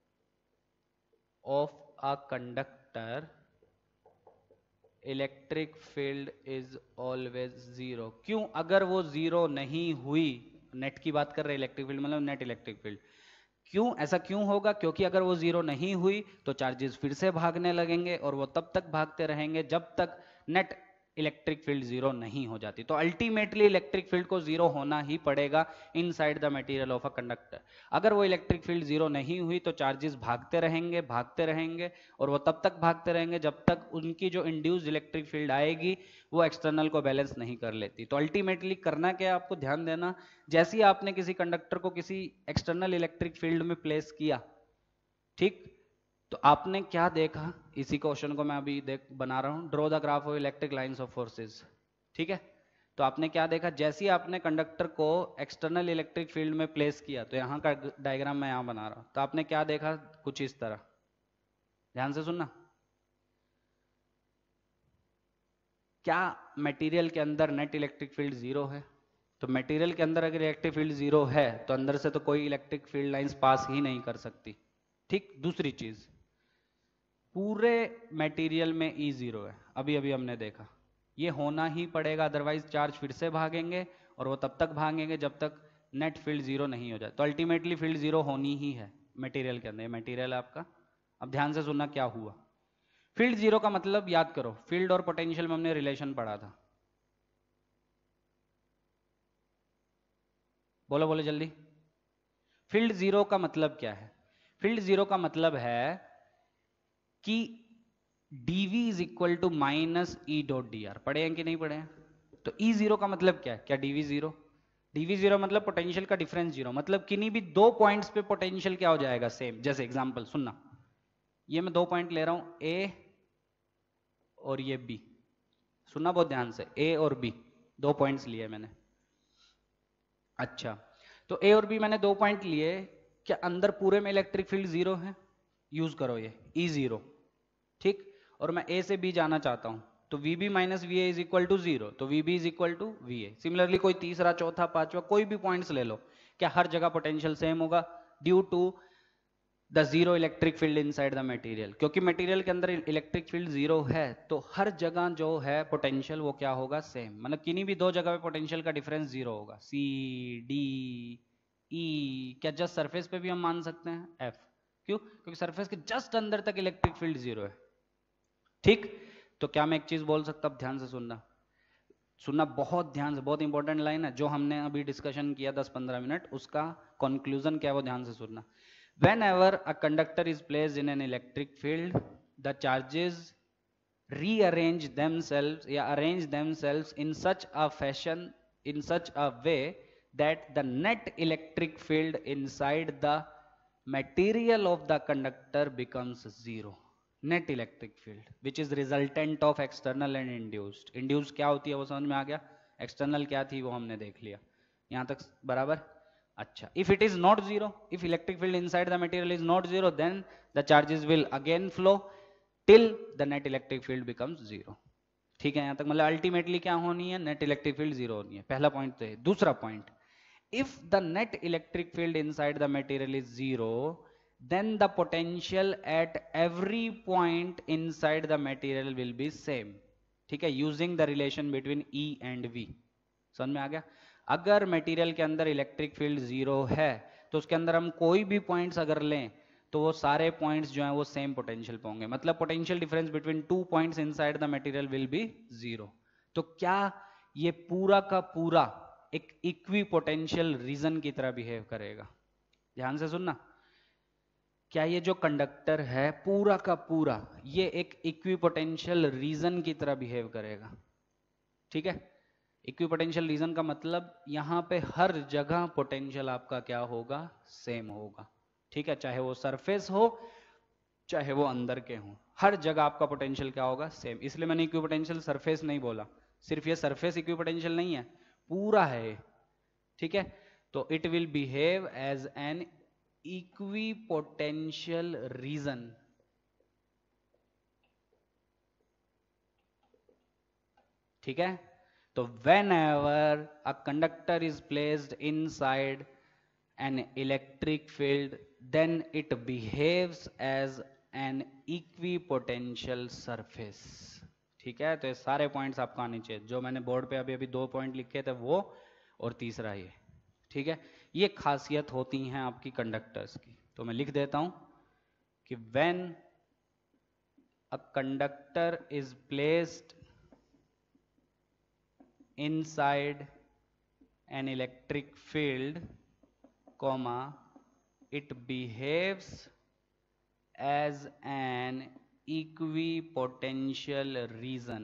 of a conductor electric field is always zero. क्यों? अगर वो जीरो नहीं हुई, नेट की बात कर रहे हैं, इलेक्ट्रिक फील्ड मतलब नेट इलेक्ट्रिक फील्ड, क्यों ऐसा क्यों होगा? क्योंकि अगर वो जीरो नहीं हुई तो चार्जेस फिर से भागने लगेंगे और वो तब तक भागते रहेंगे जब तक नेट इलेक्ट्रिक फील्ड जीरो नहीं हो जाती। तो अल्टीमेटली इलेक्ट्रिक फील्ड को जीरो होना ही पड़ेगा inside the material of a conductor. अगर वो इलेक्ट्रिक फील्ड जीरो नहीं हुई तो चार्जेस भागते रहेंगे भागते रहेंगे और वो तब तक भागते रहेंगे जब तक उनकी जो इंड्यूस्ड इलेक्ट्रिक फील्ड आएगी वो एक्सटर्नल को बैलेंस नहीं कर लेती। तो अल्टीमेटली करना क्या है, आपको ध्यान देना, जैसे ही आपने किसी कंडक्टर को किसी एक्सटर्नल इलेक्ट्रिक फील्ड में प्लेस किया, ठीक, तो आपने क्या देखा, इसी क्वेश्चन को मैं अभी देख बना रहा हूं, draw the graph of electric lines of forces. ठीक है, तो आपने क्या देखा, जैसे ही आपने कंडक्टर को एक्सटर्नल इलेक्ट्रिक फील्ड में प्लेस किया, तो यहां का डायग्राम मैं यहां बना रहा हूं, तो आपने क्या देखा, कुछ इस तरह, ध्यान से सुनना। क्या मटेरियल के अंदर नेट इलेक्ट्रिक फील्ड जीरो है? तो मटेरियल के अंदर अगर इलेक्ट्रिक फील्ड जीरो है तो अंदर से तो कोई इलेक्ट्रिक फील्ड लाइंस पास ही नहीं कर सकती। ठीक, दूसरी चीज, पूरे मटेरियल में ई जीरो है, अभी अभी हमने देखा, ये होना ही पड़ेगा, अदरवाइज चार्ज फिर से भागेंगे और वो तब तक भागेंगे जब तक नेट फील्ड जीरो नहीं हो जाए। तो अल्टीमेटली फील्ड जीरो होनी ही है मटेरियल के अंदर, मटेरियल आपका। अब ध्यान से सुनना क्या हुआ। फील्ड जीरो का मतलब याद करो, फील्ड और पोटेंशियल में हमने रिलेशन पढ़ा था, बोलो बोलो जल्दी। फील्ड जीरो का मतलब क्या है? फील्ड जीरो का मतलब है कि dv is equal to minus E dot d r. पढ़े हैं कि नहीं पढ़े हैं? तो ई जीरो का मतलब क्या है? क्या dv जीरो? dv जीरो मतलब पोटेंशियल का डिफरेंस जीरो, मतलब किन्हीं भी दो पॉइंट्स पे पोटेंशियल क्या हो जाएगा, सेम। जैसे एग्जांपल सुनना, ये मैं दो पॉइंट ले रहा हूं, a और ये b, सुनना बहुत ध्यान से, a और b दो पॉइंट्स लिए मैंने। अच्छा, तो a और b मैंने दो पॉइंट लिए, क्या अंदर पूरे में इलेक्ट्रिक फील्ड जीरो है? यूज करो ये ई जीरो, ठीक, और मैं a से b जाना चाहता हूं, तो vb minus V A is equal to zero, तो vb is equal to V A. Similarly कोई तीसरा चौथा पांचवा कोई भी पॉइंट्स ले लो, क्या हर जगह पोटेंशियल सेम होगा? Due to the zero electric field inside the material, क्योंकि मटेरियल के अंदर इलेक्ट्रिक फील्ड जीरो है तो हर जगह जो है पोटेंशियल वो क्या होगा, सेम। मतलब किन्हीं भी दो जगह पे पोटेंशियल का डिफरेंस जीरो होगा। सी डी ई, क्या जस्ट सरफेस पे भी हम मान सकते हैं एफ, क्यों? क्योंकि सरफेस के जस्ट अंदर तक इलेक्ट्रिक फील्ड जीरो है। ठीक, तो क्या मैं एक चीज बोल सकता हूं, ध्यान से सुनना, सुनना बहुत ध्यान से, बहुत इंपॉर्टेंट लाइन है जो हमने अभी डिस्कशन किया दस पंद्रह मिनट, उसका कंक्लूजन क्या है वो ध्यान से सुनना। Whenever a conductor is placed in an electric field, the charges rearrange themselves या arrange themselves in such a fashion, in such a way that the net electric field inside the material of the conductor becomes zero. Net electric field which is resultant of external and induced. Induced क्या होती है वो समझ में आ गया, external क्या थी वो हमने देख लिया, यहां तक बराबर। अच्छा, if it is not zero, if electric field inside the material is not zero, then the charges will again flow till the net electric field becomes zero. ठीक है, यहां तक मतलब अल्टीमेटली क्या होनी है, नेट इलेक्ट्रिक फील्ड जीरो होनी है। पहला पॉइंट तो है। दूसरा point, if the net electric field inside the material is zero, then the potential at every point inside the material will be same. ठीक है, using the relation between E and V. समझ में आ गया? अगर material के अंदर electric field zero है तो उसके अंदर हम कोई भी पॉइंट्स अगर लें तो वो सारे पॉइंट्स जो हैं वो सेम पोटेंशियल पे होंगे, मतलब potential difference between two points inside the material will be zero. तो क्या ये पूरा का पूरा एक इक्वी पोटेंशियल रीजन की तरह बिहेव करेगा? ध्यान से सुनना, क्या ये जो कंडक्टर है पूरा का पूरा ये एक इक्वी पोटेंशियल रीजन की तरह बिहेव करेगा? ठीक है, इक्विपोटेंशियल रीजन का मतलब यहां पे हर जगह पोटेंशियल आपका क्या होगा, सेम होगा। ठीक है, चाहे वो सरफेस हो चाहे वो अंदर के हो, हर जगह आपका पोटेंशियल क्या होगा, सेम। इसलिए मैंने इक्विपोटेंशियल सरफेस नहीं बोला, सिर्फ ये सरफेस इक्विपोटेंशियल नहीं है, पूरा है। ठीक है, तो it will behave as an equipotential region. ठीक है, तो whenever a conductor is placed inside an electric field then it behaves as an equipotential surface. ठीक है, तो ये सारे पॉइंट्स आपको आने चाहिए, जो मैंने बोर्ड पे अभी अभी दो पॉइंट लिखे थे वो, और तीसरा ये। ठीक है, ये खासियत होती हैं आपकी कंडक्टर्स की। तो मैं लिख देता हूं कि when a conductor is placed inside an electric field, comma, it behaves as an equipotential region।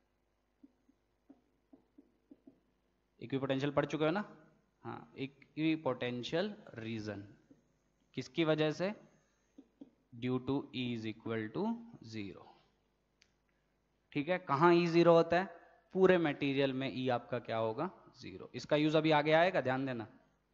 Equipotential पढ़ चुके हो ना? हाँ, इक्विपोटेंशियल रीजन किसकी वजह से? Due to E is equal to zero. ठीक है, कहां ई जीरो होता है? पूरे मटेरियल में ई आपका क्या होगा? जीरो। इसका यूज अभी आगे आएगा, ध्यान देना।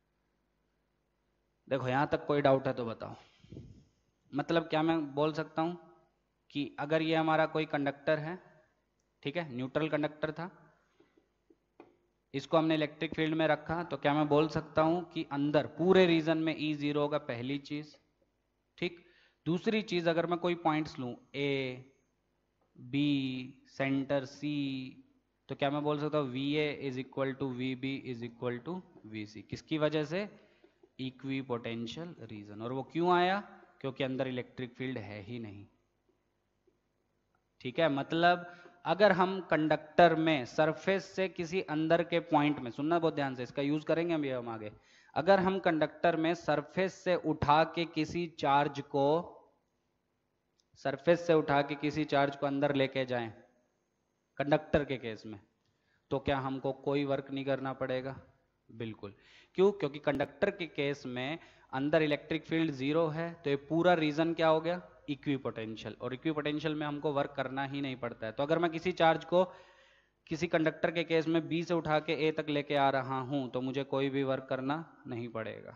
देखो यहां तक कोई डाउट है तो बताओ। मतलब क्या मैं बोल सकता हूं कि अगर ये हमारा कोई कंडक्टर है, ठीक है, न्यूट्रल कंडक्टर था, इसको हमने इलेक्ट्रिक फील्ड में रखा, तो क्या मैं बोल सकता हूं कि अंदर पूरे रीजन में ई जीरो होगा? पहली चीज। ठीक, दूसरी चीज, अगर मैं कोई पॉइंट्स लूं ए बी सेंटर सी, तो क्या मैं बोल सकता हूं V A is equal to V B is equal to V C? किसकी वजह से? Equipotential region. और वो क्यों आया? क्योंकि अंदर इलेक्ट्रिक फील्ड है ही नहीं। ठीक है, मतलब अगर हम कंडक्टर में सरफेस से किसी अंदर के पॉइंट में, सुनना बहुत ध्यान से, इसका यूज करेंगे अभी हम आगे। अगर हम कंडक्टर में सरफेस से उठा के किसी चार्ज को सरफेस से उठा के किसी चार्ज को अंदर लेके जाएं कंडक्टर के केस में, तो क्या हमको कोई वर्क नहीं करना पड़ेगा? बिल्कुल। क्यों? क्योंकि कंडक्टर के केस में अंदर इलेक्ट्रिक फील्ड जीरो है, तो ये पूरा रीजन क्या हो गया? इक्विपोटेंशियल। और इक्विपोटेंशियल में हमको वर्क करना ही नहीं पड़ता है। तो अगर मैं किसी चार्ज को किसी कंडक्टर के केस में बी से उठा के ए तक लेके आ रहा हूं, तो मुझे कोई भी वर्क करना नहीं पड़ेगा।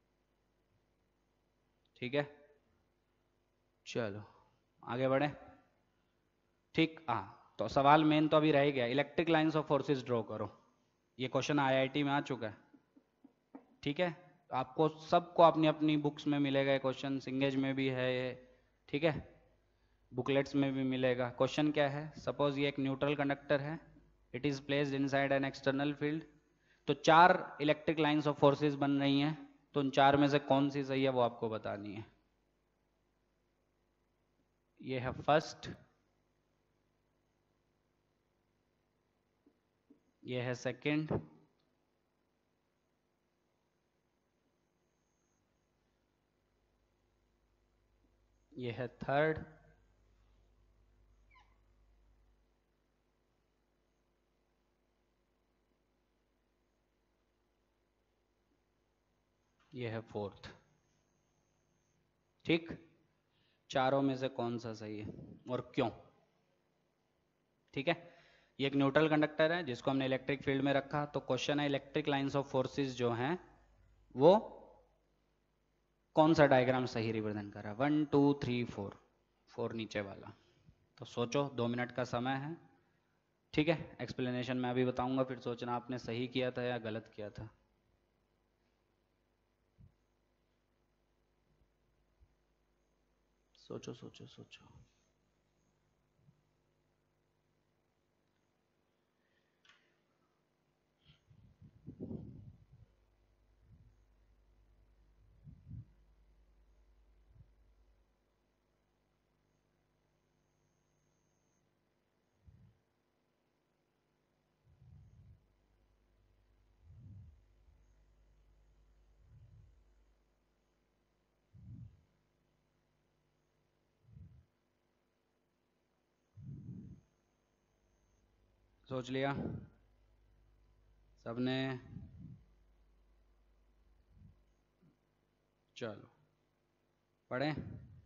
ठीक है, चलो आगे बढ़े। ठीक, हाँ, तो सवाल मेन तो अभी रह गया, electric lines of forces draw करो। ये क्वेश्चन आईआईटी में आ चुका है। ठीक है, आपको सबको अपनी अपनी बुक्स में मिलेगा क्वेश्चन, सिंगेज में भी है ये। ठीक है, बुकलेट्स में भी मिलेगा। क्वेश्चन क्या है? सपोज ये एक न्यूट्रल कंडक्टर है, it is placed inside an external field. तो चार इलेक्ट्रिक लाइंस ऑफ फोर्सेस बन रही हैं, तो उन चार में से कौन सी सही है वो आपको बतानी है। ये है फर्स्ट, ये है सेकंड, ये है थर्ड, ये है फोर्थ। ठीक, चारों में से कौन सा सही है और क्यों? ठीक है, ये एक न्यूट्रल कंडक्टर है जिसको हमने इलेक्ट्रिक फील्ड में रखा। तो क्वेश्चन है इलेक्ट्रिक लाइंस ऑफ फोर्सेस जो हैं वो कौन सा डायग्राम सही रिप्रेजेंट कर रहा है? One two three four, four नीचे वाला। तो सोचो, दो मिनट का समय है। ठीक है, एक्सप्लेनेशन मैं अभी बताऊंगा, फिर सोचना आपने सही किया था या गलत किया था। सोचो सोचो सोचो। सोच लिया सबने? चलो पढ़ें।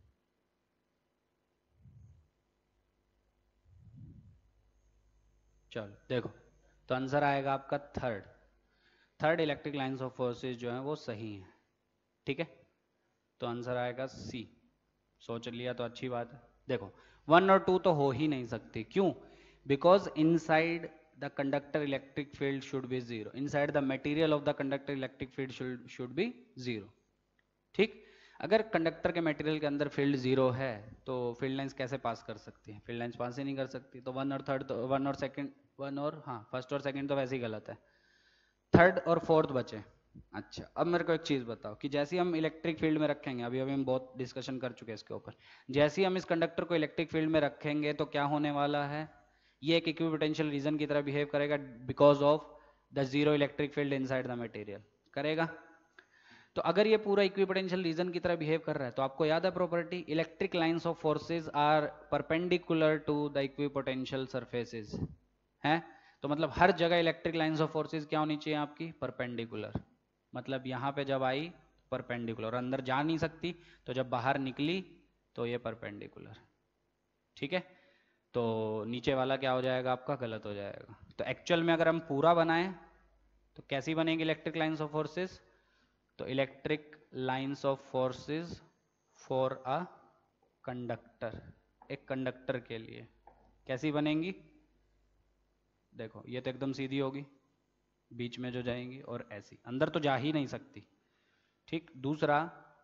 चलो देखो, तो आंसर आएगा आपका third. Third electric lines of forces जो हैं वो सही हैं। ठीक है, तो आंसर आएगा सी। सोच लिया तो अच्छी बात है। देखो वन और टू तो हो ही नहीं सकती। क्यों? Because inside the conductor electric field should be zero. Inside the material of the conductor electric field should should be zero. ठीक, अगर कंडक्टर के मटेरियल के अंदर फील्ड जीरो है तो फील्ड लाइंस कैसे पास कर सकती है? फील्ड लाइंस पास ही नहीं कर सकती. तो वन और थर्ड तो वन और सेकंड वन और हाँ फर्स्ट और सेकंड तो वैसे ही गलत है. थर्ड और फोर्थ बचे. अच्छा, अब मेरे को एक चीज बताओ कि जैसे हम इलेक्ट्रिक फील्ड में रखेंगे, अभी अभी हम बहुत डिस्कशन कर चुके हैं इसके ऊपर, जैसे हम इस कंडक्टर को इलेक्ट्रिक फील्ड में रखेंगे तो क्या होने वाला है? ये एक इक्विपोटेंशियल रीजन की तरह बिहेव करेगा because of the zero electric field inside the material. करेगा. तो अगर ये पूरा इक्विपोटेंशियल रीजन की तरह बिहेव कर रहा है तो आपको याद है property, electric lines of forces are perpendicular to the equipotential surfaces है. तो मतलब हर जगह इलेक्ट्रिक लाइंस ऑफ फोर्सेज क्या होनी चाहिए आपकी? परपेंडिकुलर. मतलब यहां पे जब आई परपेंडिकुलर, अंदर जा नहीं सकती, तो जब बाहर निकली तो ये परपेंडिकुलर. ठीक है, तो नीचे वाला क्या हो जाएगा आपका? गलत हो जाएगा. तो एक्चुअल में अगर हम पूरा बनाएं तो कैसी बनेगी इलेक्ट्रिक लाइंस ऑफ फोर्सेज? तो electric lines of forces for a conductor, एक कंडक्टर के लिए कैसी बनेंगी? देखो ये तो एकदम सीधी होगी, बीच में जो जाएंगी, और ऐसी अंदर तो जा ही नहीं सकती. ठीक. दूसरा,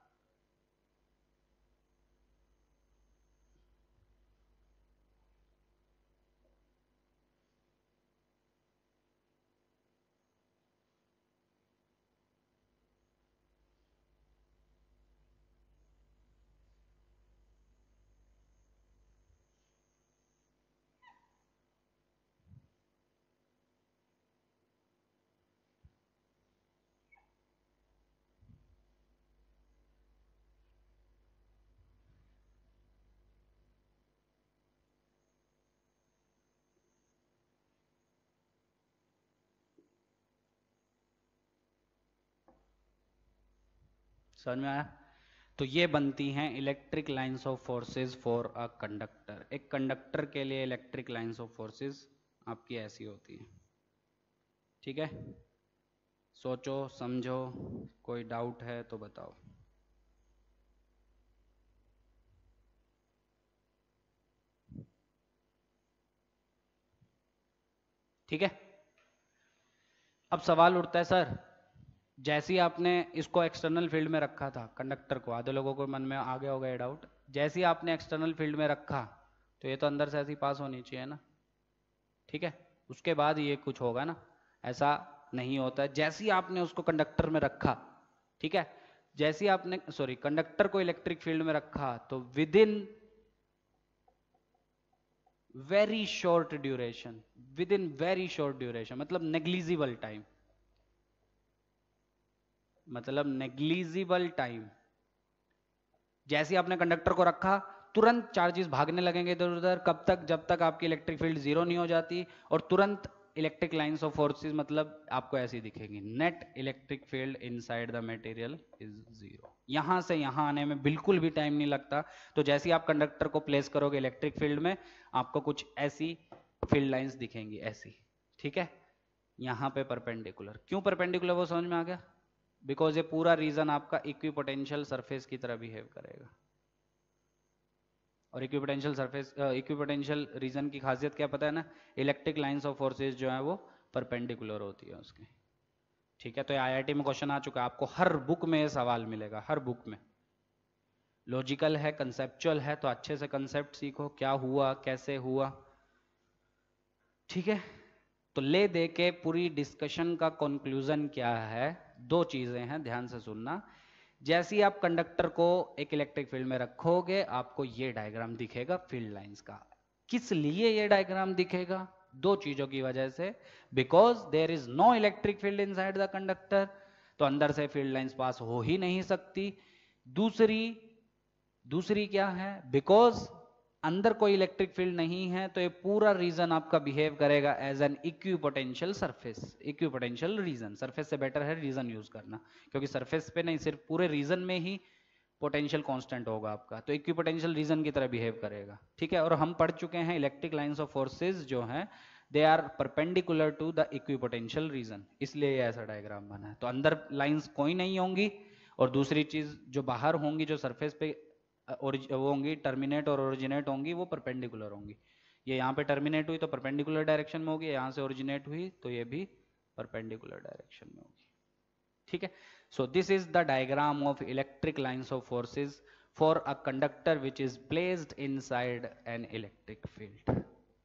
समझ में आया? तो ये बनती हैं electric lines of forces for a conductor. एक कंडक्टर के लिए इलेक्ट्रिक लाइंस ऑफ फोर्सेस आपकी ऐसी होती है. ठीक है, सोचो समझो, कोई डाउट है तो बताओ. ठीक है, अब सवाल उठता है सर, जैसे ही आपने इसको एक्सटर्नल फील्ड में रखा था कंडक्टर को, आधे लोगों को मन में आ गया होगा ये डाउट, जैसे ही आपने एक्सटर्नल फील्ड में रखा तो ये तो अंदर से ऐसी पास होनी चाहिए ना. ठीक है, उसके बाद ये कुछ होगा ना, ऐसा नहीं होता है. जैसे ही आपने उसको कंडक्टर में रखा, ठीक है, जैसे ही आपने सॉरी कंडक्टर को इलेक्ट्रिक फील्ड में रखा तो within very short duration, within very short duration मतलब नेग्लिजिबल टाइम, मतलब नेग्लिजिबल टाइम, जैसे ही आपने कंडक्टर को रखा तुरंत चार्जेस भागने लगेंगे इधर उधर. कब तक? जब तक आपकी इलेक्ट्रिक फील्ड जीरो नहीं हो जाती, और तुरंत इलेक्ट्रिक लाइंस ऑफ फोर्सेस मतलब आपको ऐसी दिखेगी, net electric field inside the material is zero. यहां से यहां आने में बिल्कुल भी टाइम नहीं लगता. तो जैसे ही आप कंडक्टर को प्लेस करोगे इलेक्ट्रिक फील्ड में, आपको कुछ ऐसी फील्ड लाइंस दिखेंगी, ऐसी. ठीक है, यहां पे परपेंडिकुलर. क्यों परपेंडिकुलर वो समझ में आ गया? बिकॉज ये पूरा रीजन आपका इक्विपोटेंशियल सरफेस की तरह बिहेव करेगा. और इक्विपोटेंशियल सरफेस इक्विपोटेंशियल रीजन की खासियत क्या पता है ना? इलेक्ट्रिक लाइंस ऑफ फोर्सेस जो है वो परपेंडिकुलर होती है उसके. ठीक है, तो आईआईटी में क्वेश्चन आ चुका है, आपको हर बुक में ये सवाल मिलेगा, हर बुक में. लॉजिकल है, कंसेप्चुअल है, तो अच्छे से कंसेप्ट सीखो, क्या हुआ कैसे हुआ. ठीक है, तो ले दे के पूरी डिस्कशन का कंक्लूजन क्या है? दो चीजें हैं, ध्यान से सुनना. जैसे ही आप कंडक्टर को एक इलेक्ट्रिक फील्ड में रखोगे आपको ये डायग्राम दिखेगा फील्ड लाइंस का. किस लिए ये डायग्राम दिखेगा? दो चीजों की वजह से. Because there is no electric field inside the conductor, तो अंदर से फील्ड लाइंस पास हो ही नहीं सकती. दूसरी दूसरी क्या है? बिकॉज अंदर कोई इलेक्ट्रिक फील्ड नहीं है तो ये पूरा रीजन आपका बिहेव करेगा as an equipotential surface, equipotential region. Surface से बेटर है रीजन यूज करना, क्योंकि सरफेस पे नहीं सिर्फ पूरे रीजन में ही पोटेंशियल कांस्टेंट होगा आपका, तो इक्विपोटेंशियल रीजन की तरह बिहेव करेगा. ठीक है, और हम पढ़ चुके हैं इलेक्ट्रिक लाइंस ऑफ फोर्सेज जो हैं they are perpendicular to the equipotential region, इसलिए ऐसा डायग्राम बना है. तो अंदर लाइंस कोई नहीं होंगी, और दूसरी चीज जो बाहर होंगी, जो सरफेस पे वो होंगी टर्मिनेट और ओरिजिनेट होंगी, वो परपेंडिकुलर होंगी. ये यहाँ पे टर्मिनेट हुई तो परपेंडिकुलर डायरेक्शन में होगी, यहाँ से ओरिजिनेट हुई तो ये भी परपेंडिकुलर डायरेक्शन में होगी। ठीक है, so this is the diagram of electric lines of forces for a conductor which is placed inside an electric field.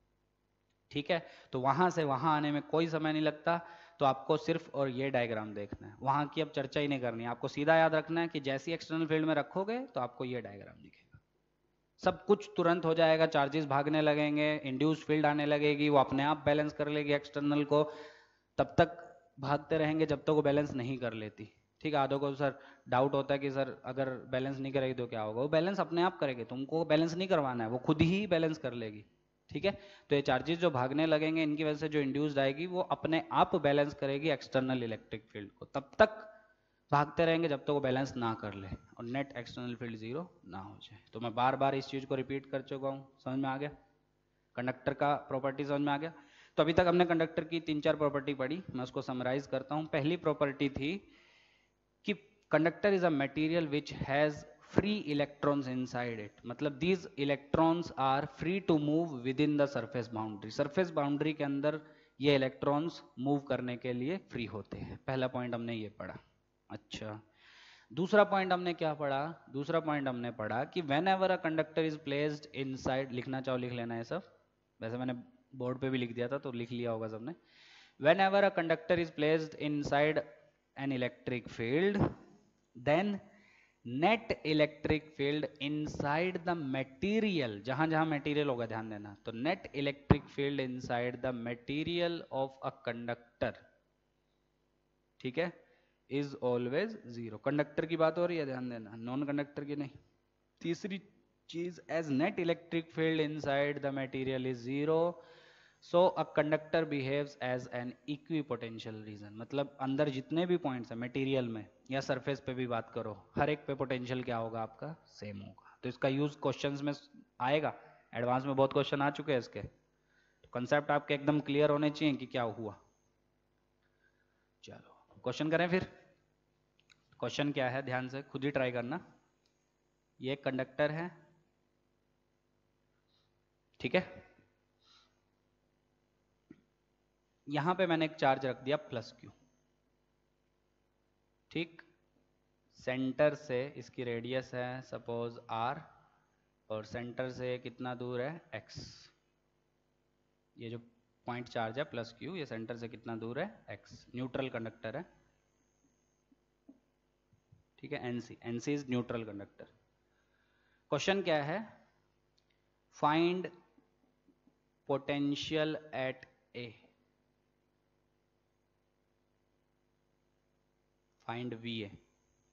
ठीक है, तो वहां से वहां आने में कोई समय नहीं लगता, तो आपको सिर्फ और ये डायग्राम देखना है, वहां की अब चर्चा ही नहीं करनी है, आपको सीधा याद रखना है कि जैसी एक्सटर्नल फील्ड में रखोगे तो आपको ये डायग्राम दिखेगा, सब कुछ तुरंत हो जाएगा, चार्जेस भागने लगेंगे, इंड्यूस फील्ड आने लगेगी, वो अपने आप बैलेंस कर लेगी एक्सटर्नल को, तब तक भागते रहेंगे जब तक वो बैलेंस नहीं कर लेती। ठीक है, आधों को सर डाउट होता है कि सर अगर बैलेंस नहीं करेगी तो क्या होगा, वो बैलेंस अपने आप करेगी, तुमको बैलेंस नहीं करवाना है, वो खुद ही बैलेंस कर लेगी। ठीक है, तो ये चार्जेस जो भागने लगेंगे इनकी वजह से जो इंड्यूस्ड आएगी वो अपने आप बैलेंस करेगी एक्सटर्नल इलेक्ट्रिक फील्ड को, तब तक भागते रहेंगे जब तक तो वो बैलेंस ना कर ले और नेट एक्सटर्नल फील्ड जीरो ना हो जाए। तो मैं बार बार इस चीज को रिपीट कर चुका हूँ, समझ में आ गया? कंडक्टर का प्रॉपर्टी समझ में आ गया? तो अभी तक हमने कंडक्टर की तीन चार प्रॉपर्टी पढ़ी, मैं उसको समराइज करता हूँ। पहली प्रॉपर्टी थी कि conductor is a material which has free electrons inside it, मतलब these electrons are free to move within the surface boundary, surface boundary के अंदर ये इलेक्ट्रॉन्स मूव करने के लिए फ्री होते हैं। पहला पॉइंट हमने ये पढ़ा। अच्छा, दूसरा पॉइंट हमने क्या पढ़ा? दूसरा पॉइंट हमने पढ़ा कि whenever a conductor is placed inside, लिखना चाहो लिख लेना है सब, वैसे मैंने बोर्ड पे भी लिख दिया था तो लिख लिया होगा सबने। Whenever a conductor is placed inside an electric field then net electric field inside the material, जहां जहां मटेरियल होगा ध्यान देना, तो net electric field inside the material of a conductor, ठीक है, इज ऑलवेज जीरो। कंडक्टर की बात हो रही है, ध्यान देना, नॉन कंडक्टर की नहीं। तीसरी चीज, as net electric field inside the material is zero so a conductor behaves as an equipotential region, मतलब अंदर जितने भी पॉइंट्स हैं मटेरियल में या सरफेस पे भी बात करो, हर एक पे पोटेंशियल क्या होगा आपका? सेम होगा। तो इसका यूज क्वेश्चंस में आएगा, एडवांस में बहुत क्वेश्चन आ चुके हैं इसके, तो कंसेप्ट आपके एकदम क्लियर होने चाहिए कि क्या हुआ। चलो क्वेश्चन करें फिर। क्वेश्चन क्या है, ध्यान से खुद ही ट्राई करना। ये कंडक्टर है, ठीक है, यहां पे मैंने एक चार्ज रख दिया प्लस क्यू, ठीक, सेंटर से इसकी रेडियस है सपोज आर, और सेंटर से कितना दूर है? एक्स। ये जो पॉइंट चार्ज है प्लस क्यू, ये सेंटर से कितना दूर है? एक्स। न्यूट्रल कंडक्टर है, ठीक है, NC, NC is neutral conductor. Question क्या है? Find potential at A, find V A,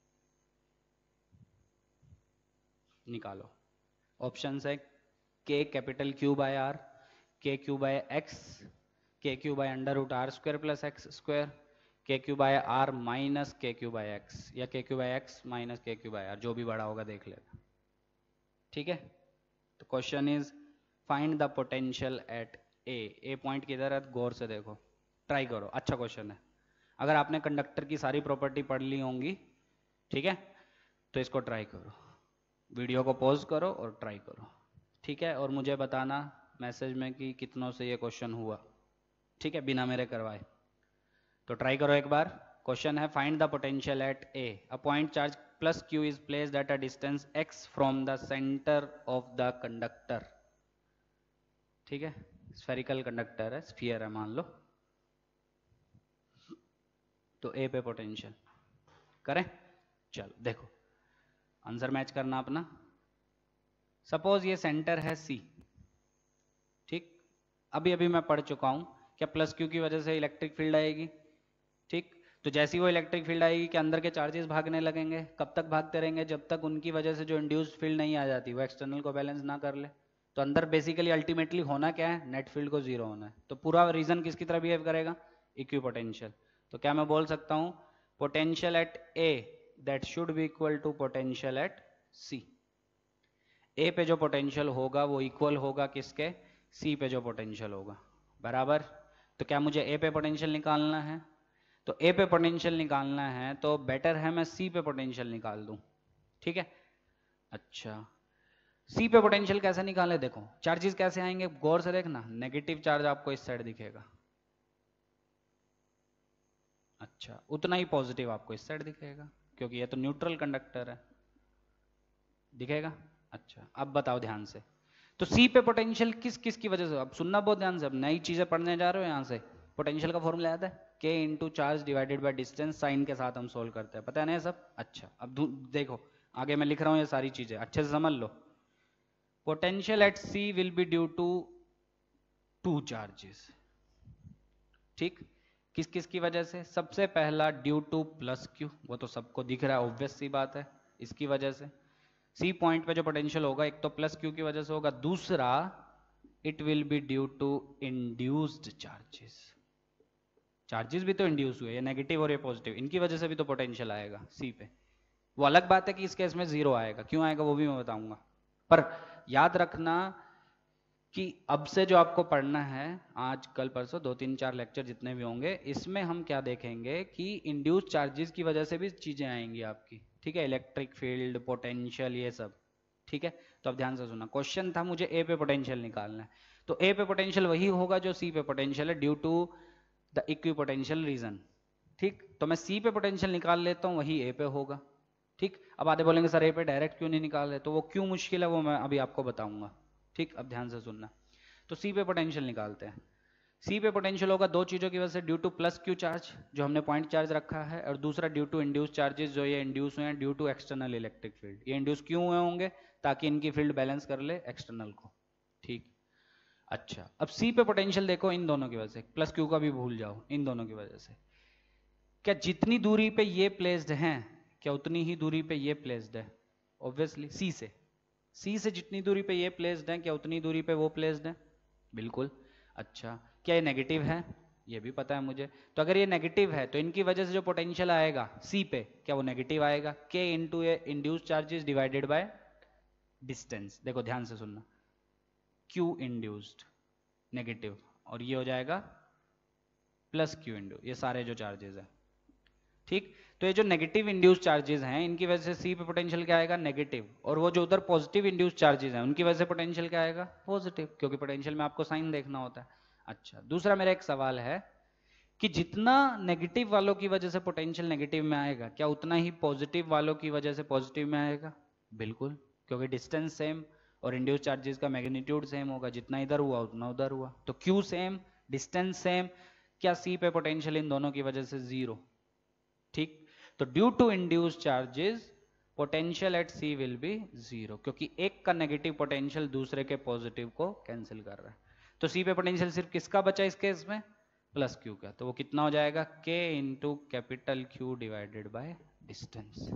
निकालो। ऑप्शन है K capital Q by R, K Q by X, K Q by under root R square plus X square, K Q by R minus K Q by X, या K Q by X minus K Q by R, जो भी बड़ा होगा देख लेना। ठीक है, तो question is find the potential at A. A point किधर है? गौर से देखो, ट्राई करो, अच्छा क्वेश्चन है। अगर आपने कंडक्टर की सारी प्रॉपर्टी पढ़ ली होंगी, ठीक है, तो इसको ट्राई करो, वीडियो को पॉज करो और ट्राई करो, ठीक है, और मुझे बताना मैसेज में कि कितनों से ये क्वेश्चन हुआ, ठीक है, बिना मेरे करवाए। तो ट्राई करो एक बार। क्वेश्चन है find the potential at A, a point charge plus Q is placed at a distance X from the centre of the conductor, ठीक है, स्फेरिकल कंडक्टर है, स्फीयर है मान लो, तो ए पे पोटेंशियल करें। चलो देखो, आंसर मैच करना अपना। सपोज ये सेंटर है सी, ठीक, अभी अभी मैं पढ़ चुका हूं, क्या प्लस क्यू की वजह से इलेक्ट्रिक फील्ड आएगी, ठीक, तो जैसी वो इलेक्ट्रिक फील्ड आएगी कि अंदर के चार्जेस भागने लगेंगे, कब तक भागते रहेंगे? जब तक उनकी वजह से जो इंड्यूस्ड फील्ड नहीं आ जाती, वो एक्सटर्नल को बैलेंस ना कर ले। तो अंदर बेसिकली अल्टीमेटली होना क्या है? नेट फील्ड को जीरो होना है। तो पूरा रीजन किसकी तरह बिहेव करेगा? इक्विपोटेंशियल। तो क्या मैं बोल सकता हूं potential at A that should be equal to potential at C. A पे जो पोटेंशियल होगा वो इक्वल होगा किसके? सी पे जो पोटेंशियल होगा, बराबर। तो क्या मुझे ए पे पोटेंशियल निकालना है? तो ए पे पोटेंशियल निकालना है तो बेटर है मैं सी पे पोटेंशियल निकाल दूं, ठीक है। अच्छा, सी पे पोटेंशियल कैसे निकाले, देखो चार्जेस कैसे आएंगे, गौर से देखना, नेगेटिव चार्ज आपको इस साइड दिखेगा, अच्छा उतना ही पॉजिटिव आपको इस साइड दिखेगा, क्योंकि ये तो न्यूट्रल कंडक्टर है, दिखेगा। अच्छा अब बताओ ध्यान से, तो सी पे पोटेंशियल किस किस की वजह से, अब सुनना बहुत ध्यान से, अब नई चीजें पढ़ने जा रहे हो यहाँ से। पोटेंशियल का फॉर्मूला याद है, K into charge divided by distance, sign के साथ हम सोल्व करते हैं, पता है ना ये सब। अच्छा अब देखो आगे मैं लिख रहा हूँ ये सारी चीजें अच्छे से समझ लो। Potential at C will be due to two charges, ठीक, किस किस की वजह से, सबसे पहला ड्यू टू प्लस क्यू, वो तो सबको दिख रहा है, ऑब्वियस सी बात है, इसकी वजह से सी पॉइंट पे जो पोटेंशियल होगा एक तो प्लस क्यू की वजह से होगा, दूसरा it will be due to induced charges, charges भी तो इंड्यूस हुए, ये नेगेटिव और ये पॉजिटिव, इनकी वजह से भी तो पोटेंशियल आएगा सी पे। वो अलग बात है कि इस केस में जीरो आएगा, क्यों आएगा वो भी मैं बताऊंगा, पर याद रखना कि अब से जो आपको पढ़ना है, आज कल परसों दो तीन चार लेक्चर जितने भी होंगे, इसमें हम क्या देखेंगे कि इंड्यूस चार्जेस की वजह से भी चीजें आएंगी आपकी, ठीक है, इलेक्ट्रिक फील्ड, पोटेंशियल, ये सब, ठीक है। तो अब ध्यान से सुनना, क्वेश्चन था मुझे ए पे पोटेंशियल निकालना है, तो ए पे पोटेंशियल वही होगा जो सी पे पोटेंशियल है, due to the equipotential region, ठीक। तो मैं सी पे पोटेंशियल निकाल लेता हूँ, वही ए पे होगा, ठीक। अब आधे बोलेंगे सर ए पे डायरेक्ट क्यों नहीं निकाल रहे, तो वो क्यों मुश्किल है वो मैं अभी आपको बताऊंगा, ठीक। अब ध्यान से सुनना, तो सी पे पोटेंशियल निकालते हैं। सी पे पोटेंशियल होगा दो चीजों की वजह से, due to plus Q charge जो हमने पॉइंट चार्ज रखा है, और दूसरा ड्यू टू इंड्यूस चार्जेस जो ये इंड्यूस हुए हैं due to external electric field, ये इंड्यूस क्यों हुए होंगे, ताकि इनकी फील्ड बैलेंस कर ले एक्सटर्नल को, ठीक। अच्छा अब सी पे पोटेंशियल देखो इन दोनों की वजह से, प्लस क्यू का भी भूल जाओ, इन दोनों की वजह से, क्या जितनी दूरी पे ये प्लेस्ड हैं क्या उतनी ही दूरी पे ये प्लेस्ड है, ऑब्वियसली सी से, सी से जितनी दूरी पे ये प्लेस्ड है क्या उतनी दूरी पे वो प्लेस्ड है, बिल्कुल। अच्छा क्या ये नेगेटिव है, ये भी पता है मुझे, तो अगर ये नेगेटिव है तो इनकी वजह से जो पोटेंशियल आएगा सी पे क्या वो नेगेटिव आएगा, K into a induce charges divided by distance, देखो ध्यान से सुनना, क्यू इंड्यूस्ड नेगेटिव, और ये हो जाएगा प्लस क्यू इंड्यू, ये सारे जो चार्जेस है, ठीक। तो ये जो नेगेटिव इंड्यूस चार्जेस हैं इनकी वजह से सी पे पोटेंशियल क्या आएगा, नेगेटिव, और वो जो उधर पॉजिटिव इंड्यूस चार्जेस हैं उनकी वजह से पोटेंशियल क्या आएगा, पॉजिटिव, क्योंकि पोटेंशियल में आपको साइन देखना होता है। अच्छा दूसरा मेरा एक सवाल है कि जितना नेगेटिव वालों की वजह से पोटेंशियल नेगेटिव में आएगा क्या उतना ही पॉजिटिव वालों की वजह से पॉजिटिव में आएगा, बिल्कुल, क्योंकि डिस्टेंस सेम और इंड्यूस चार्जेस का मैग्नीट्यूड सेम होगा, जितना इधर हुआ उतना उधर हुआ, तो क्यू सेम डिस्टेंस सेम, क्या सी पे पोटेंशियल इन दोनों की वजह से जीरो, ठीक। तो due to induce charges potential at C will be zero, क्योंकि एक का नेगेटिव पोटेंशियल दूसरे के पॉजिटिव को कैंसिल कर रहा है, तो सी पे पोटेंशियल सिर्फ किसका बचा इस केस में, प्लस क्यू का, तो वो कितना हो जाएगा, K into capital Q divided by distance,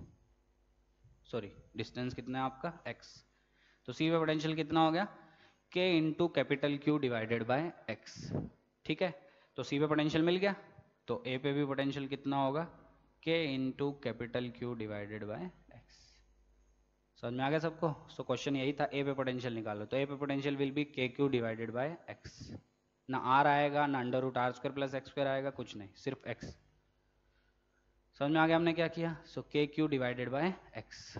sorry distance कितना है आपका एक्स, तो सी पे पोटेंशियल कितना हो गया, K into capital Q divided by X, ठीक है। तो सी पे पोटेंशियल मिल गया, तो ए पे भी पोटेंशियल कितना होगा, K into capital Q divided by X, समझ में आ गया सबको। सो क्वेश्चन यही था, ए पे पोटेंशियल निकालो, तो ए पे potential will be K Q divided by X, ना आर आएगा ना under root R square plus X square आएगा, कुछ नहीं, सिर्फ एक्स, समझ में आ गया हमने क्या किया। सो के क्यू डिवाइडेड बाय एक्स,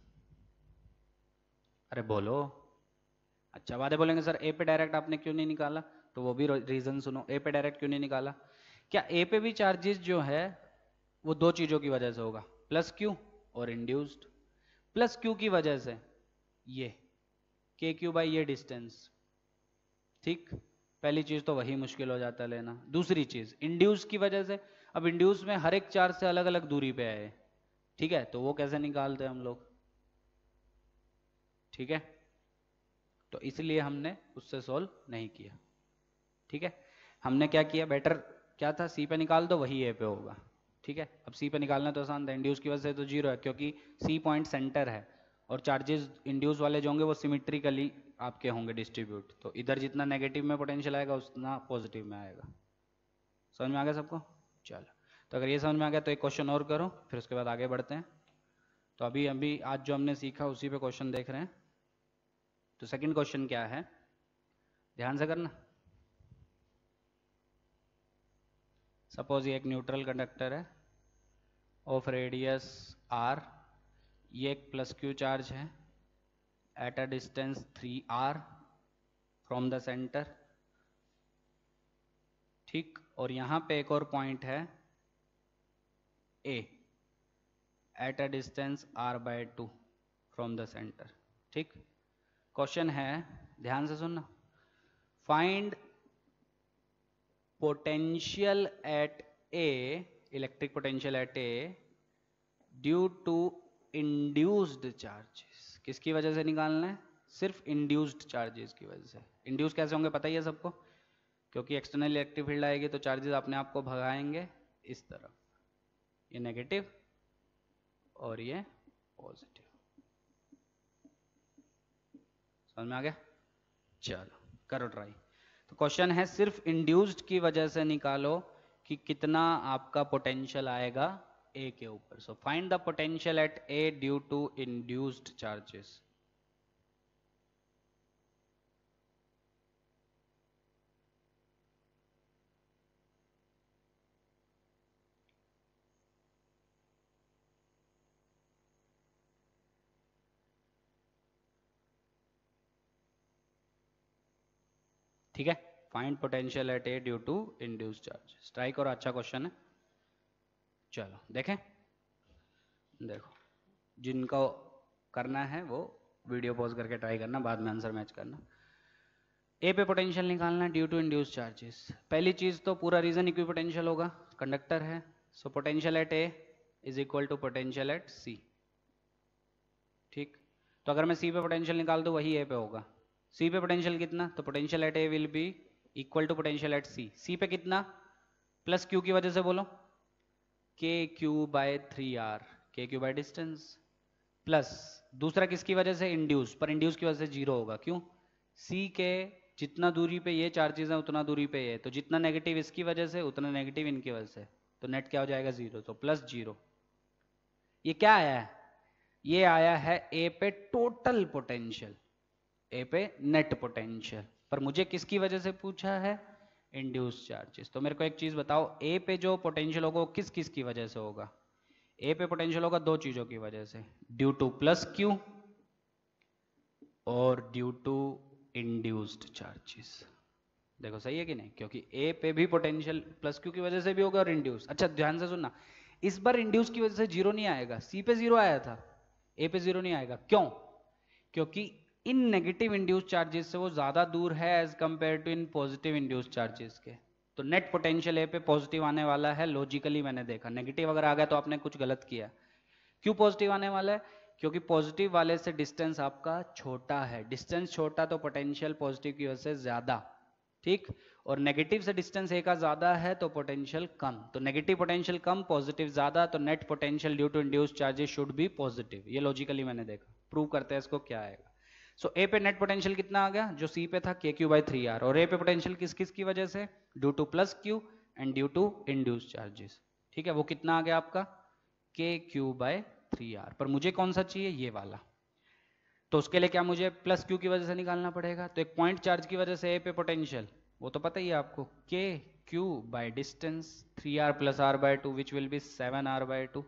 अरे बोलो, अच्छा बातें बोलेंगे सर ए पे डायरेक्ट आपने क्यों नहीं निकाला, तो वो भी रीजन सुनो, ए पे डायरेक्ट क्यों नहीं निकाला, क्या ए पे भी चार्जेस जो है वो दो चीजों की वजह से होगा, प्लस क्यू और इंड्यूस्ड, प्लस क्यू की वजह से ये के क्यू बाई ये डिस्टेंस, ठीक, पहली चीज तो वही मुश्किल हो जाता है लेना, दूसरी चीज इंड्यूस की वजह से, अब इंड्यूस में हर एक चार्ज से अलग अलग दूरी पे आए, ठीक है, तो वो कैसे निकालते हैं हम लोग, ठीक है, तो इसलिए हमने उससे सोल्व नहीं किया, ठीक है। हमने क्या किया, बेटर क्या था, सी पे निकाल दो वही ए पे होगा, ठीक है। अब सी पे निकालना तो आसान था, इंड्यूस की वजह से तो जीरो है क्योंकि सी पॉइंट सेंटर है, और चार्जेस इंड्यूस वाले जो होंगे वो सिमेट्रिकली आपके होंगे डिस्ट्रीब्यूट, तो इधर जितना नेगेटिव में पोटेंशियल आएगा उतना पॉजिटिव में आएगा, समझ में आ गया सबको। चलो तो अगर ये समझ में आ गया तो एक क्वेश्चन और करो, फिर उसके बाद आगे बढ़ते हैं। तो अभी अभी आज जो हमने सीखा उसी पे क्वेश्चन देख रहे हैं। तो सेकंड क्वेश्चन क्या है, ध्यान से करना। सपोज ये एक न्यूट्रल कंडक्टर है ऑफ रेडियस आर, ये एक प्लस क्यू चार्ज है, at a distance three R from the centre, ठीक। और यहां पे एक और पॉइंट है A at a distance R by two from the centre, ठीक। क्वेश्चन है, ध्यान से सुनना, find potential at A, electric potential at A due to induced charges. किसकी वजह से निकालना है? सिर्फ इंड्यूस्ड चार्जेस की वजह से। इंड्यूस कैसे होंगे पता ही है सबको, क्योंकि एक्सटर्नल इलेक्ट्रिक फील्ड आएगी तो चार्जेस अपने आप को भगाएंगे इस तरफ, ये नेगेटिव और ये पॉजिटिव। समझ में आ गया? चलो करो ट्राई। तो क्वेश्चन है सिर्फ इंड्यूस्ड की वजह से निकालो कि कितना आपका पोटेंशियल आएगा ए के ऊपर। So find the potential at A due to induced charges. ठीक है, find potential at A due to induced charges. Try करो, अच्छा क्वेश्चन है। चलो देखें, देखो जिनको करना है वो वीडियो पॉज करके ट्राई करना, बाद में आंसर मैच करना। ए पे पोटेंशियल निकालना ड्यू टू इंड्यूस्ड चार्जेस। पहली चीज तो पूरा रीजन इक्विपोटेंशियल होगा, कंडक्टर है। So potential at A is equal to potential at C, ठीक। तो अगर मैं सी पे पोटेंशियल निकाल दूं वही ए पे होगा। सी पे पोटेंशियल कितना, तो potential at A will be equal to potential at C. C पे कितना, प्लस क्यू की वजह से बोलो, K Q by three R, K Q by distance, plus दूसरा किसकी वजह से, इंड्यूस, पर इंड्यूस की वजह से जीरो होगा, क्यों, सी के जितना दूरी पे ये चार्जेस है उतना दूरी पे ये, तो जितना नेगेटिव इसकी वजह से उतना नेगेटिव इनकी वजह से, तो नेट क्या हो जाएगा, जीरो। तो प्लस जीरो। ये क्या आया है, ये आया है ए पे टोटल पोटेंशियल, ए पे नेट पोटेंशियल, पर मुझे किसकी वजह से पूछा है, इंड्यूस चार्जेस। तो मेरे को एक चीज बताओ, ए पे जो पोटेंशियल होगा वो किस किस की वजह से होगा। ए पे पोटेंशियल होगा दो चीजों की वजह से, ड्यू टू प्लस क्यू और ड्यू टू इंड्यूस्ड चार्जेस। देखो सही है कि नहीं, क्योंकि ए पे भी पोटेंशियल प्लस क्यू की वजह से भी होगा और इंड्यूस। अच्छा ध्यान से सुनना, इस बार इंड्यूस की वजह से जीरो नहीं आएगा, सी पे जीरो आया था, ए पे जीरो नहीं आएगा। क्यों? क्योंकि इन नेगेटिव इंड्यूस चार्जेस से वो ज्यादा दूर है एज कंपेयर टू इन पॉजिटिव इंड्यूस चार्जेस के। तो नेट पोटेंशियल ए पे पॉजिटिव आने वाला है, लॉजिकली मैंने देखा। नेगेटिव अगर आ गया तो आपने कुछ गलत किया। क्यों पॉजिटिव आने वाला है? क्योंकि पॉजिटिव वाले से डिस्टेंस आपका छोटा है, डिस्टेंस छोटा तो पोटेंशियल पॉजिटिव की वजह से ज्यादा, ठीक। और नेगेटिव से डिस्टेंस ए का ज्यादा है तो पोटेंशियल कम, तो नेगेटिव पोटेंशियल कम, पॉजिटिव ज्यादा, तो net potential due to induced charges should be positive. ये लॉजिकली मैंने देखा। प्रूव करते हैं इसको, क्या आएगा। सो ए पे नेट पोटेंशियल कितना आ गया, जो सी पे था, के क्यू बाई थ्री आर। और ए पे पोटेंशियल किस किस की वजह से, due to plus Q and due to induced charges, ठीक है। वो कितना आ गया आपका, K Q by three are. पर मुझे कौन सा चाहिए, ये वाला। तो उसके लिए क्या मुझे प्लस क्यू की वजह से निकालना पड़ेगा। तो एक पॉइंट चार्ज की वजह से ए पे पोटेंशियल, वो तो पता ही है आपको, K Q by distance three R plus R by two which will be seven R by two,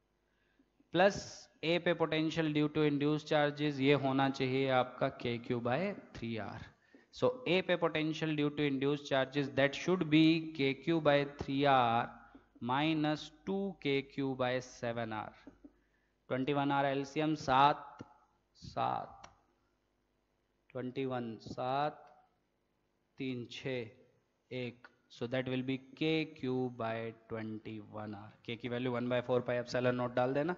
plus A पे potential due to induce charges, ये होना चाहिए आपका K Q by three R. So A पे potential due to induce charges that should be K Q by three R minus two K Q by seven R. Twenty one R LCM, सात सात twenty one, सात तीन छ एक, so that will be K Q by twenty one R. K की value one by four pi epsilon naught डाल देना,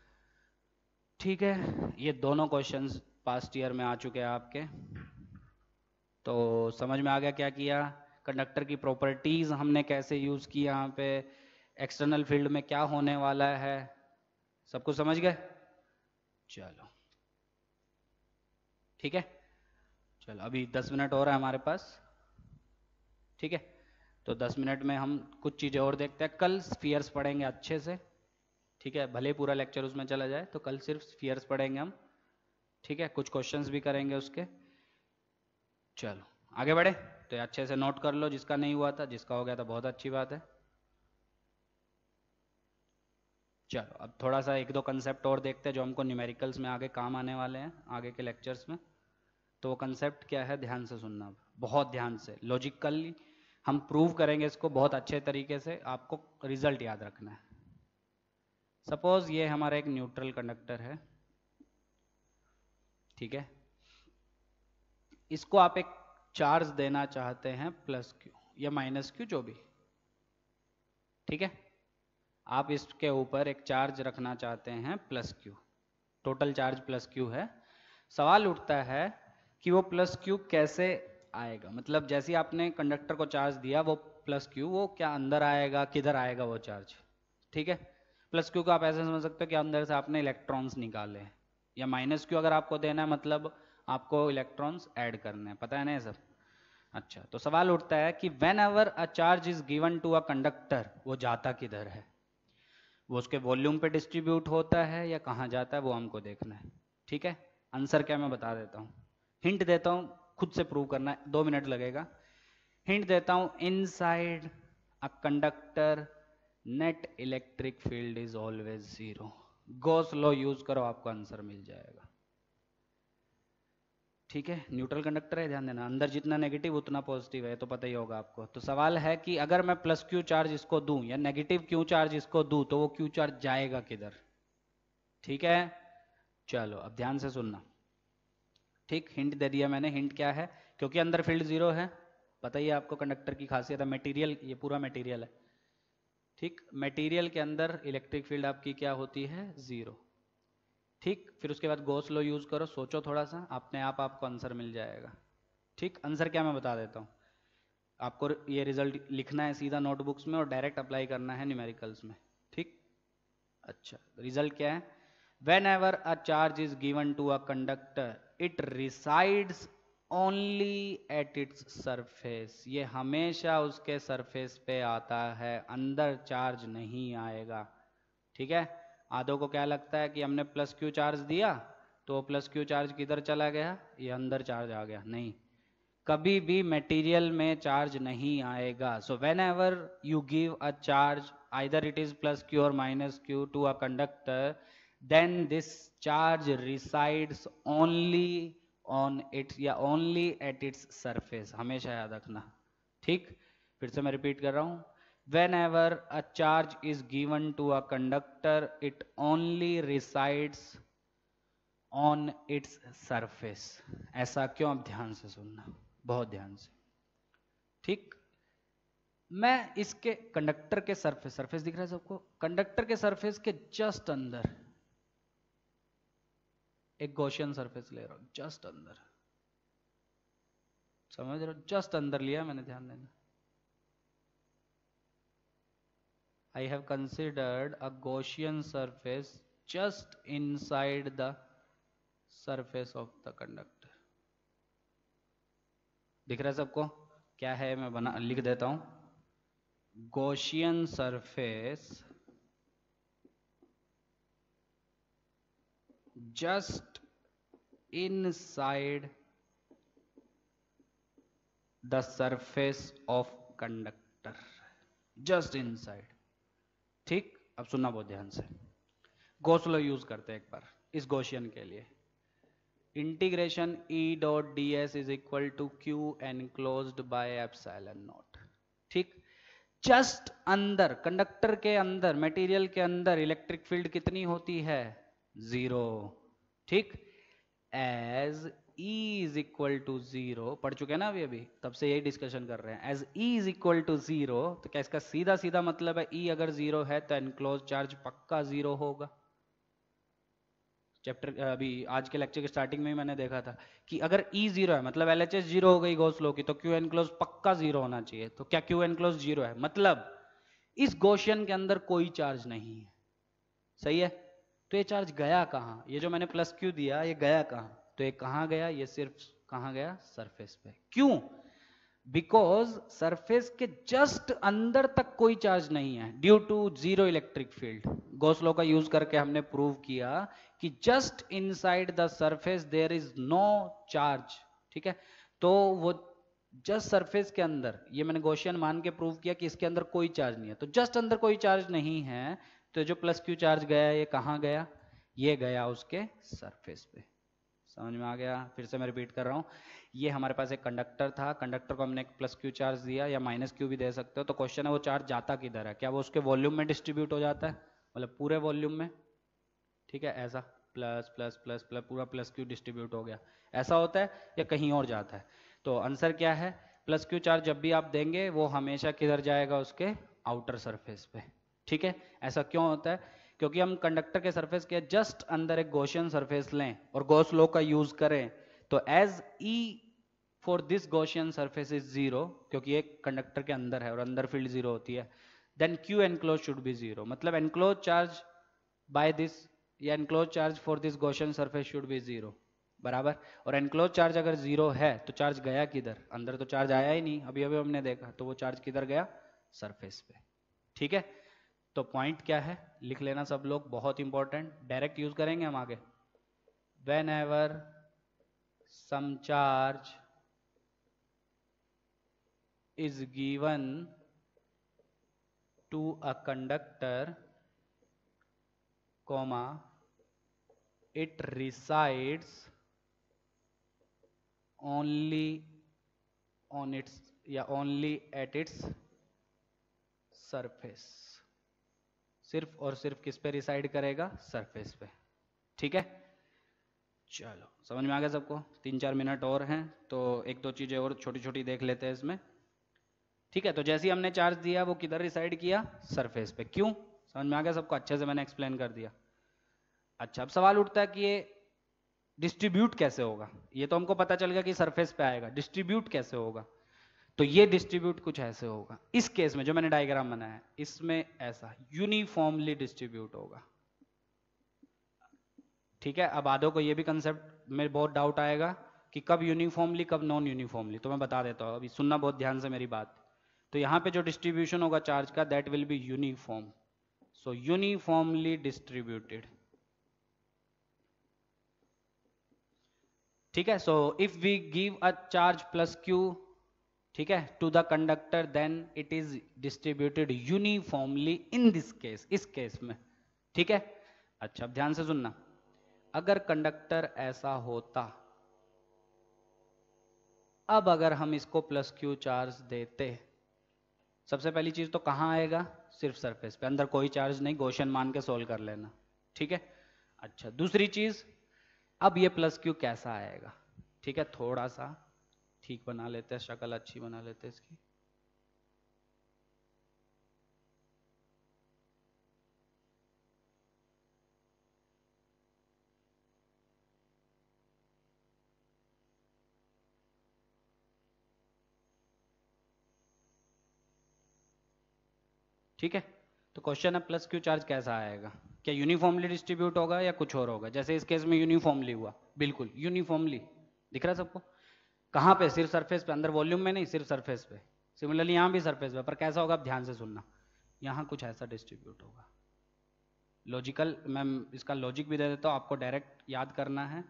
ठीक है। ये दोनों क्वेश्चंस पास्ट ईयर में आ चुके हैं आपके, तो समझ में आ गया क्या किया। कंडक्टर की प्रॉपर्टीज हमने कैसे यूज की, यहाँ पे एक्सटर्नल फील्ड में क्या होने वाला है, सब कुछ समझ गए। चलो ठीक है, चलो अभी दस मिनट और है हमारे पास, ठीक है। तो दस मिनट में हम कुछ चीजें और देखते हैं। कल स्फीयर्स पढ़ेंगे अच्छे से, ठीक है। भले पूरा लेक्चर उसमें चला जाए, तो कल सिर्फ स्फीयर्स पढ़ेंगे हम, ठीक है। कुछ क्वेश्चंस भी करेंगे उसके। चलो आगे बढ़े, तो अच्छे से नोट कर लो, जिसका नहीं हुआ था, जिसका हो गया था बहुत अच्छी बात है। चलो अब थोड़ा सा एक दो कंसेप्ट और देखते हैं जो हमको न्यूमेरिकल्स में आगे काम आने वाले हैं आगे के लेक्चर्स में। तो वो कंसेप्ट क्या है, ध्यान से सुनना, बहुत ध्यान से, लॉजिकली हम प्रूव करेंगे इसको बहुत अच्छे तरीके से, आपको रिजल्ट याद रखना है। सपोज ये हमारा एक न्यूट्रल कंडक्टर है, ठीक है, इसको आप एक चार्ज देना चाहते हैं प्लस क्यू या माइनस क्यू जो भी, ठीक है, आप इसके ऊपर एक चार्ज रखना चाहते हैं plus Q, total charge plus Q है। सवाल उठता है कि वो प्लस क्यू कैसे आएगा, मतलब जैसे आपने कंडक्टर को चार्ज दिया वो प्लस क्यू, वो क्या अंदर आएगा, किधर आएगा वो चार्ज, ठीक है। प्लस क्यू को आप ऐसे समझ सकते हो कि अंदर से आपने इलेक्ट्रॉन्स निकाले हैं, या माइनस क्यू अगर आपको देना है मतलब आपको इलेक्ट्रॉन्स ऐड करने हैं, पता है ना ये सब। अच्छा, तो सवाल उठता है कि whenever a charge is given to a conductor, वो जाता किधर है, वो उसके वॉल्यूम पे डिस्ट्रीब्यूट होता है या कहाँ जाता है, वो हमको देखना है, ठीक है। आंसर क्या मैं बता देता हूँ, हिंट देता हूँ, खुद से प्रूव करना है, दो मिनट लगेगा। हिंट देता हूँ, inside a conductor net electric field is always zero. Go slow use करो, आपको आंसर मिल जाएगा, ठीक है। न्यूट्रल कंडक्टर है, ध्यान देना, अंदर जितना नेगेटिव उतना पॉजिटिव है, तो पता ही होगा आपको। तो सवाल है कि अगर मैं प्लस क्यू चार्ज इसको दूं या नेगेटिव क्यू चार्ज इसको दूं तो वो क्यू चार्ज जाएगा किधर, ठीक है। चलो अब ध्यान से सुनना, ठीक, हिंट दे दिया मैंने। हिंट क्या है, क्योंकि अंदर फील्ड जीरो है, पता ही है आपको कंडक्टर की खासियत है, मटेरियल, ये पूरा मटेरियल है, ठीक, मटेरियल के अंदर इलेक्ट्रिक फील्ड आपकी क्या होती है, जीरो, ठीक। फिर उसके बाद गो स्लो यूज करो, सोचो थोड़ा सा, अपने आप आपको आंसर मिल जाएगा, ठीक। आंसर क्या मैं बता देता हूँ, आपको ये रिजल्ट लिखना है सीधा नोटबुक्स में और डायरेक्ट अप्लाई करना है न्यूमेरिकल्स में, ठीक। अच्छा, रिजल्ट क्या है, whenever a charge is given to a conductor it resides only at its surface, ये हमेशा उसके सरफेस पे आता है, अंदर चार्ज नहीं आएगा, ठीक है। आधों को क्या लगता है कि हमने प्लस क्यू चार्ज दिया तो प्लस क्यू चार्ज किधर चला गया, ये अंदर चार्ज आ गया, नहीं, कभी भी मटेरियल में चार्ज नहीं आएगा। So whenever you give a charge either it is plus Q और minus Q to a conductor, then this charge resides only on its या ओनली एट इट्स सरफेस, हमेशा याद रखना, ठीक। फिर से मैं रिपीट कर रहा हूं, whenever a charge is given to a conductor it only resides on its surface। ऐसा क्यों, अब ध्यान से सुनना, बहुत ध्यान से, ठीक। मैं इसके कंडक्टर के सरफेस, सरफेस दिख रहा है सबको, कंडक्टर के सरफेस के जस्ट अंदर एक गॉसियन सरफेस ले रहा हूं, जस्ट अंदर, समझ रहे हो, जस्ट अंदर लिया मैंने, ध्यान देना। I have considered a Gaussian surface just inside the surface of the conductor। दिख रहा है सबको क्या है, मैं बना लिख देता हूं, Gaussian surface just inside the surface of conductor, just inside, ठीक। अब सुनना बहुत ध्यान से, गॉस लॉ यूज करते हैं एक बार इस गॉसियन के लिए, integration E dot d s is equal to Q enclosed by epsilon naught, ठीक। जस्ट अंदर, कंडक्टर के अंदर, मटेरियल के अंदर इलेक्ट्रिक फील्ड कितनी होती है, जीरो, ठीक। As E is equal to zero, पढ़ चुके हैं ना अभी अभी, तब से यही डिस्कशन कर रहे हैं। As E is equal to zero, तो क्या इसका सीधा सीधा मतलब है E अगर जीरो है तो एनक्लोज चार्ज पक्का जीरो होगा। चैप्टर अभी आज के लेक्चर के स्टार्टिंग में ही मैंने देखा था कि अगर E जीरो है मतलब एल एच एस जीरो हो गई गॉस लॉ की, तो क्यू एनक्लोज पक्का जीरो होना चाहिए। तो क्या क्यू एनक्लोज जीरो है, मतलब इस गॉसियन के अंदर कोई चार्ज नहीं है, सही है। तो ये चार्ज गया कहाँ, ये जो मैंने प्लस क्यू दिया ये गया कहाँ, तो ये कहाँ गया, ये सिर्फ कहाँ गया, सरफेस पे। क्यों, बिकॉज सरफेस के जस्ट अंदर तक कोई चार्ज नहीं है due to zero electric field. Gauss law का यूज करके हमने प्रूव किया कि just inside the surface there is no charge, ठीक है। तो वो जस्ट सरफेस के अंदर, ये मैंने गॉसियन मान के प्रूव किया कि इसके अंदर कोई चार्ज नहीं है, तो जस्ट अंदर कोई चार्ज नहीं है, तो जो प्लस क्यू चार्ज गया ये कहाँ गया, ये गया उसके सरफेस पे। समझ में आ गया? फिर से मैं रिपीट कर रहा हूँ, ये हमारे पास एक कंडक्टर था, कंडक्टर को हमने एक प्लस क्यू चार्ज दिया या माइनस क्यू भी दे सकते हो, तो क्वेश्चन है वो चार्ज जाता किधर है, क्या वो उसके वॉल्यूम में डिस्ट्रीब्यूट हो जाता है, मतलब पूरे वॉल्यूम में, ठीक है, ऐसा प्लस प्लस प्लस प्लस पूरा प्लस क्यू डिस्ट्रीब्यूट हो गया, ऐसा होता है, या कहीं और जाता है? तो आंसर क्या है, प्लस क्यू चार्ज जब भी आप देंगे वो हमेशा किधर जाएगा, उसके आउटर सरफेस पे, ठीक है। ऐसा क्यों होता है, क्योंकि हम कंडक्टर के सरफेस के जस्ट अंदर एक गॉसियन सरफेस लें और गॉस लॉ का यूज करें, तो as E for this Gaussian surface is zero, क्योंकि एक कंडक्टर के अंदर है और अंदर फील्ड जीरो होती है, then Q enclose should be zero, मतलब एनक्लोज चार्ज बाय दिस या enclose charge for this Gaussian surface should be zero, बराबर। और एनक्लोज चार्ज अगर जीरो है तो चार्ज गया किधर, अंदर तो चार्ज आया ही नहीं, अभी अभी हमने देखा, तो वो चार्ज किधर गया, सरफेस पे, ठीक है। तो पॉइंट क्या है, लिख लेना सब लोग, बहुत इंपॉर्टेंट, डायरेक्ट यूज करेंगे हम आगे। Whenever some charge is given to a conductor, comma, it resides only on its या only at its surface, सिर्फ और सिर्फ किस पे रिसाइड करेगा, सरफेस पे, ठीक है। चलो समझ में आ गया सबको, तीन चार मिनट और हैं तो एक दो चीजें और छोटी छोटी देख लेते हैं इसमें, ठीक है। तो जैसे ही हमने चार्ज दिया वो किधर रिसाइड किया, सरफेस पे, क्यों, समझ में आ गया सबको, अच्छे से मैंने एक्सप्लेन कर दिया। अच्छा, अब सवाल उठता है कि ये डिस्ट्रीब्यूट कैसे होगा, ये तो हमको पता चल गया कि सरफेस पे आएगा, डिस्ट्रीब्यूट कैसे होगा, तो ये डिस्ट्रीब्यूट कुछ ऐसे होगा, इस केस में जो मैंने डायग्राम बनाया है इसमें ऐसा यूनिफॉर्मली डिस्ट्रीब्यूट होगा, ठीक है। अब आधो को ये भी कंसेप्ट में बहुत डाउट आएगा कि कब यूनिफॉर्मली कब नॉन यूनिफॉर्मली, तो मैं बता देता हूँ, अभी सुनना बहुत ध्यान से मेरी बात। तो यहाँ पे जो डिस्ट्रीब्यूशन होगा चार्ज का, that will be uniform, so uniformly distributed, ठीक है। So if we give a charge plus Q, ठीक है, to the conductor, then it is distributed uniformly in this case, इस केस में, ठीक है। अच्छा अब ध्यान से सुनना, अगर कंडक्टर ऐसा होता, अब अगर हम इसको प्लस क्यू चार्ज देते, सबसे पहली चीज तो कहां आएगा, सिर्फ सरफेस पे, अंदर कोई चार्ज नहीं, गॉसियन मान के सोल्व कर लेना, ठीक है। अच्छा दूसरी चीज, अब ये प्लस क्यू कैसा आएगा, ठीक है, थोड़ा सा ठीक बना लेते हैं, शक्ल अच्छी बना लेते हैं इसकी, ठीक है। तो क्वेश्चन है प्लस क्यू चार्ज कैसा आएगा, क्या यूनिफॉर्मली डिस्ट्रीब्यूट होगा या कुछ और होगा, जैसे इस केस में यूनिफॉर्मली हुआ, बिल्कुल यूनिफॉर्मली, दिख रहा है सबको, कहाँ पे, सिर्फ सरफेस पे, अंदर वॉल्यूम में नहीं, सिर्फ सरफेस पे। सिमिलरली यहाँ भी सरफेस पे, पर कैसा होगा, आप ध्यान से सुनना, यहाँ कुछ ऐसा डिस्ट्रीब्यूट होगा, लॉजिकल, मैं इसका लॉजिक भी दे देता हूँ, आपको डायरेक्ट याद करना है।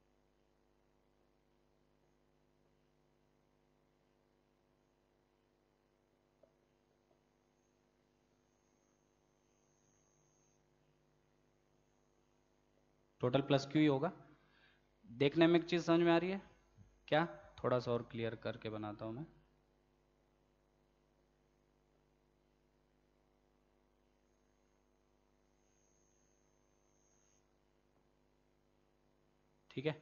टोटल प्लस क्यू ही होगा, देखने में एक चीज समझ में आ रही है क्या, थोड़ा सा और क्लियर करके बनाता हूं मैं, ठीक है।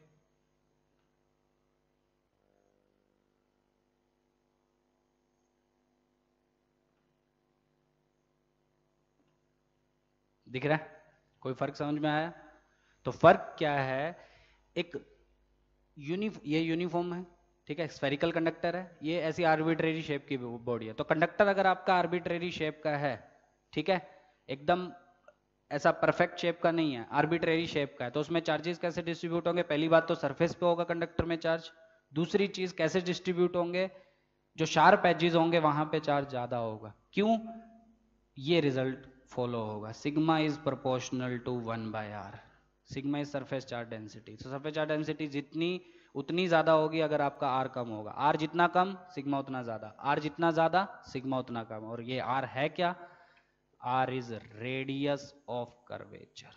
दिख रहा है, कोई फर्क समझ में आया? तो फर्क क्या है, एक यूनि ये यूनिफॉर्म है, ठीक है, स्फेरिकल कंडक्टर है, ये ऐसी आर्बिट्रेरी शेप की बॉडी है, तो कंडक्टर अगर आपका आर्बिट्रेरी शेप का है, ठीक है, एकदम ऐसा परफेक्ट शेप का नहीं है, आर्बिट्रेरी शेप का है, तो उसमें चार्जेस कैसे डिस्ट्रीब्यूट होंगे, पहली बात तो सरफेस पे होगा कंडक्टर में चार्ज, दूसरी चीज कैसे डिस्ट्रीब्यूट होंगे, जो शार्प एजेस होंगे वहां पे चार्ज ज्यादा होगा, क्यों, ये रिजल्ट फॉलो होगा, sigma is proportional to one by R, sigma is surface charge density, तो सरफेस चार्ज डेंसिटी जितनी उतनी ज्यादा होगी अगर आपका आर कम होगा। आर जितना कम सिग्मा उतना ज्यादा, आर जितना ज्यादा सिग्मा उतना कम। और ये आर है क्या? R is radius of curvature.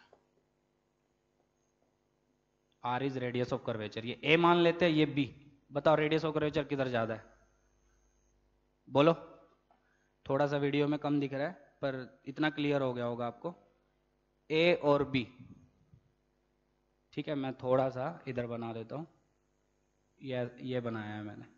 R is radius of curvature. ये ए मान लेते हैं, ये बी। बताओ रेडियस ऑफ कर्वेचर किधर ज्यादा है? बोलो। थोड़ा सा वीडियो में कम दिख रहा है पर इतना क्लियर हो गया होगा आपको। ए और बी। ठीक है, मैं थोड़ा सा इधर बना देता हूं। ये ये बनाया है मैंने।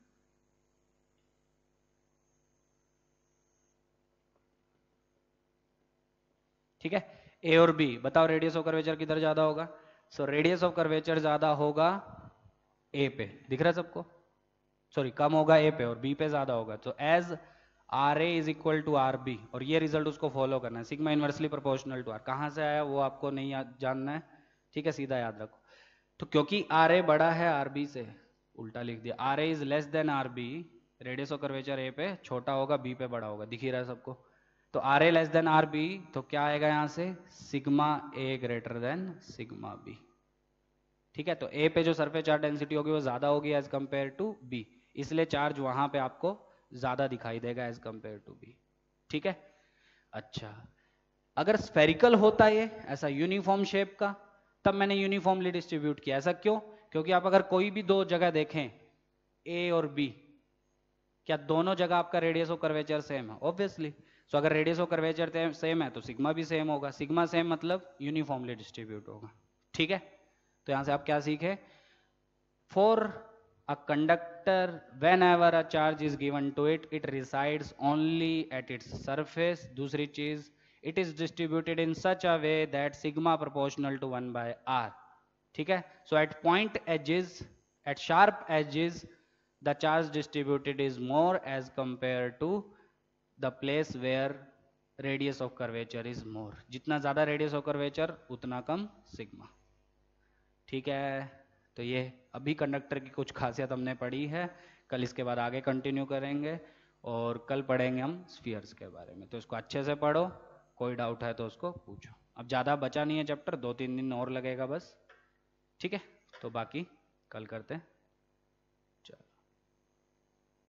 ठीक है, ए और बी। बताओ रेडियस ऑफ कर्वेचर किधर ज्यादा होगा? सो रेडियस ऑफ कर्वेचर ज्यादा होगा ए पे। दिख रहा है सबको? सॉरी, कम होगा ए पे और बी पे ज्यादा होगा। तो as R A is equal to R B, और ये रिजल्ट उसको फॉलो करना है। Sigma inversely proportional to R. कहां से आया वो आपको नहीं जानना है, ठीक है, सीधा याद रखो। तो क्योंकि आर ए बड़ा है आर बी से, उल्टा लिख दिया, R A is less than R B, radius of curvature A पे छोटा होगा, बी पे बड़ा होगा। दिख ही रहा है सबको? तो R A less than R B, तो क्या आएगा यहां से? Sigma A greater than sigma B. ठीक है, तो ए पे जो सरफेस चार्ज डेंसिटी होगी वो ज्यादा होगी एज कंपेयर टू बी, इसलिए चार्ज वहां पे आपको ज्यादा दिखाई देगा एज कंपेयर टू बी। ठीक है, अच्छा, अगर स्फेरिकल होता ये ऐसा यूनिफॉर्म शेप का, तब मैंने यूनिफॉर्मली डिस्ट्रीब्यूट किया। ऐसा क्यों? क्योंकि आप अगर कोई भी दो जगह देखें, ए और बी, क्या दोनों जगह आपका रेडियस ऑफ कर्वेचर सेम है? ऑब्वियसली। सो अगर रेडियस ऑफ कर्वेचर सेम है तो सिग्मा भी सेम होगा। सिग्मा सेम मतलब यूनिफॉर्मली डिस्ट्रीब्यूट होगा। ठीक है, तो यहां से आप क्या सीखे? For a conductor, whenever a charge is given to it, it resides only at its surface. दूसरी चीज, it is distributed in such a way that sigma proportional to one by r. ठीक है, so at point edges, at sharp edges, the charge distributed is more as compared to the place where radius of curvature is more. जितना ज्यादा radius of curvature उतना कम sigma. ठीक है, तो ये अभी कंडक्टर की कुछ खासियत हमने पढ़ी है। कल इसके बाद आगे कंटिन्यू करेंगे और कल पढ़ेंगे हम स्फीयर्स के बारे में। तो इसको अच्छे से पढ़ो, कोई डाउट है तो उसको पूछो। अब ज़्यादा बचा नहीं है चैप्टर, दो तीन दिन और लगेगा बस। ठीक है, तो बाकी कल करते हैं।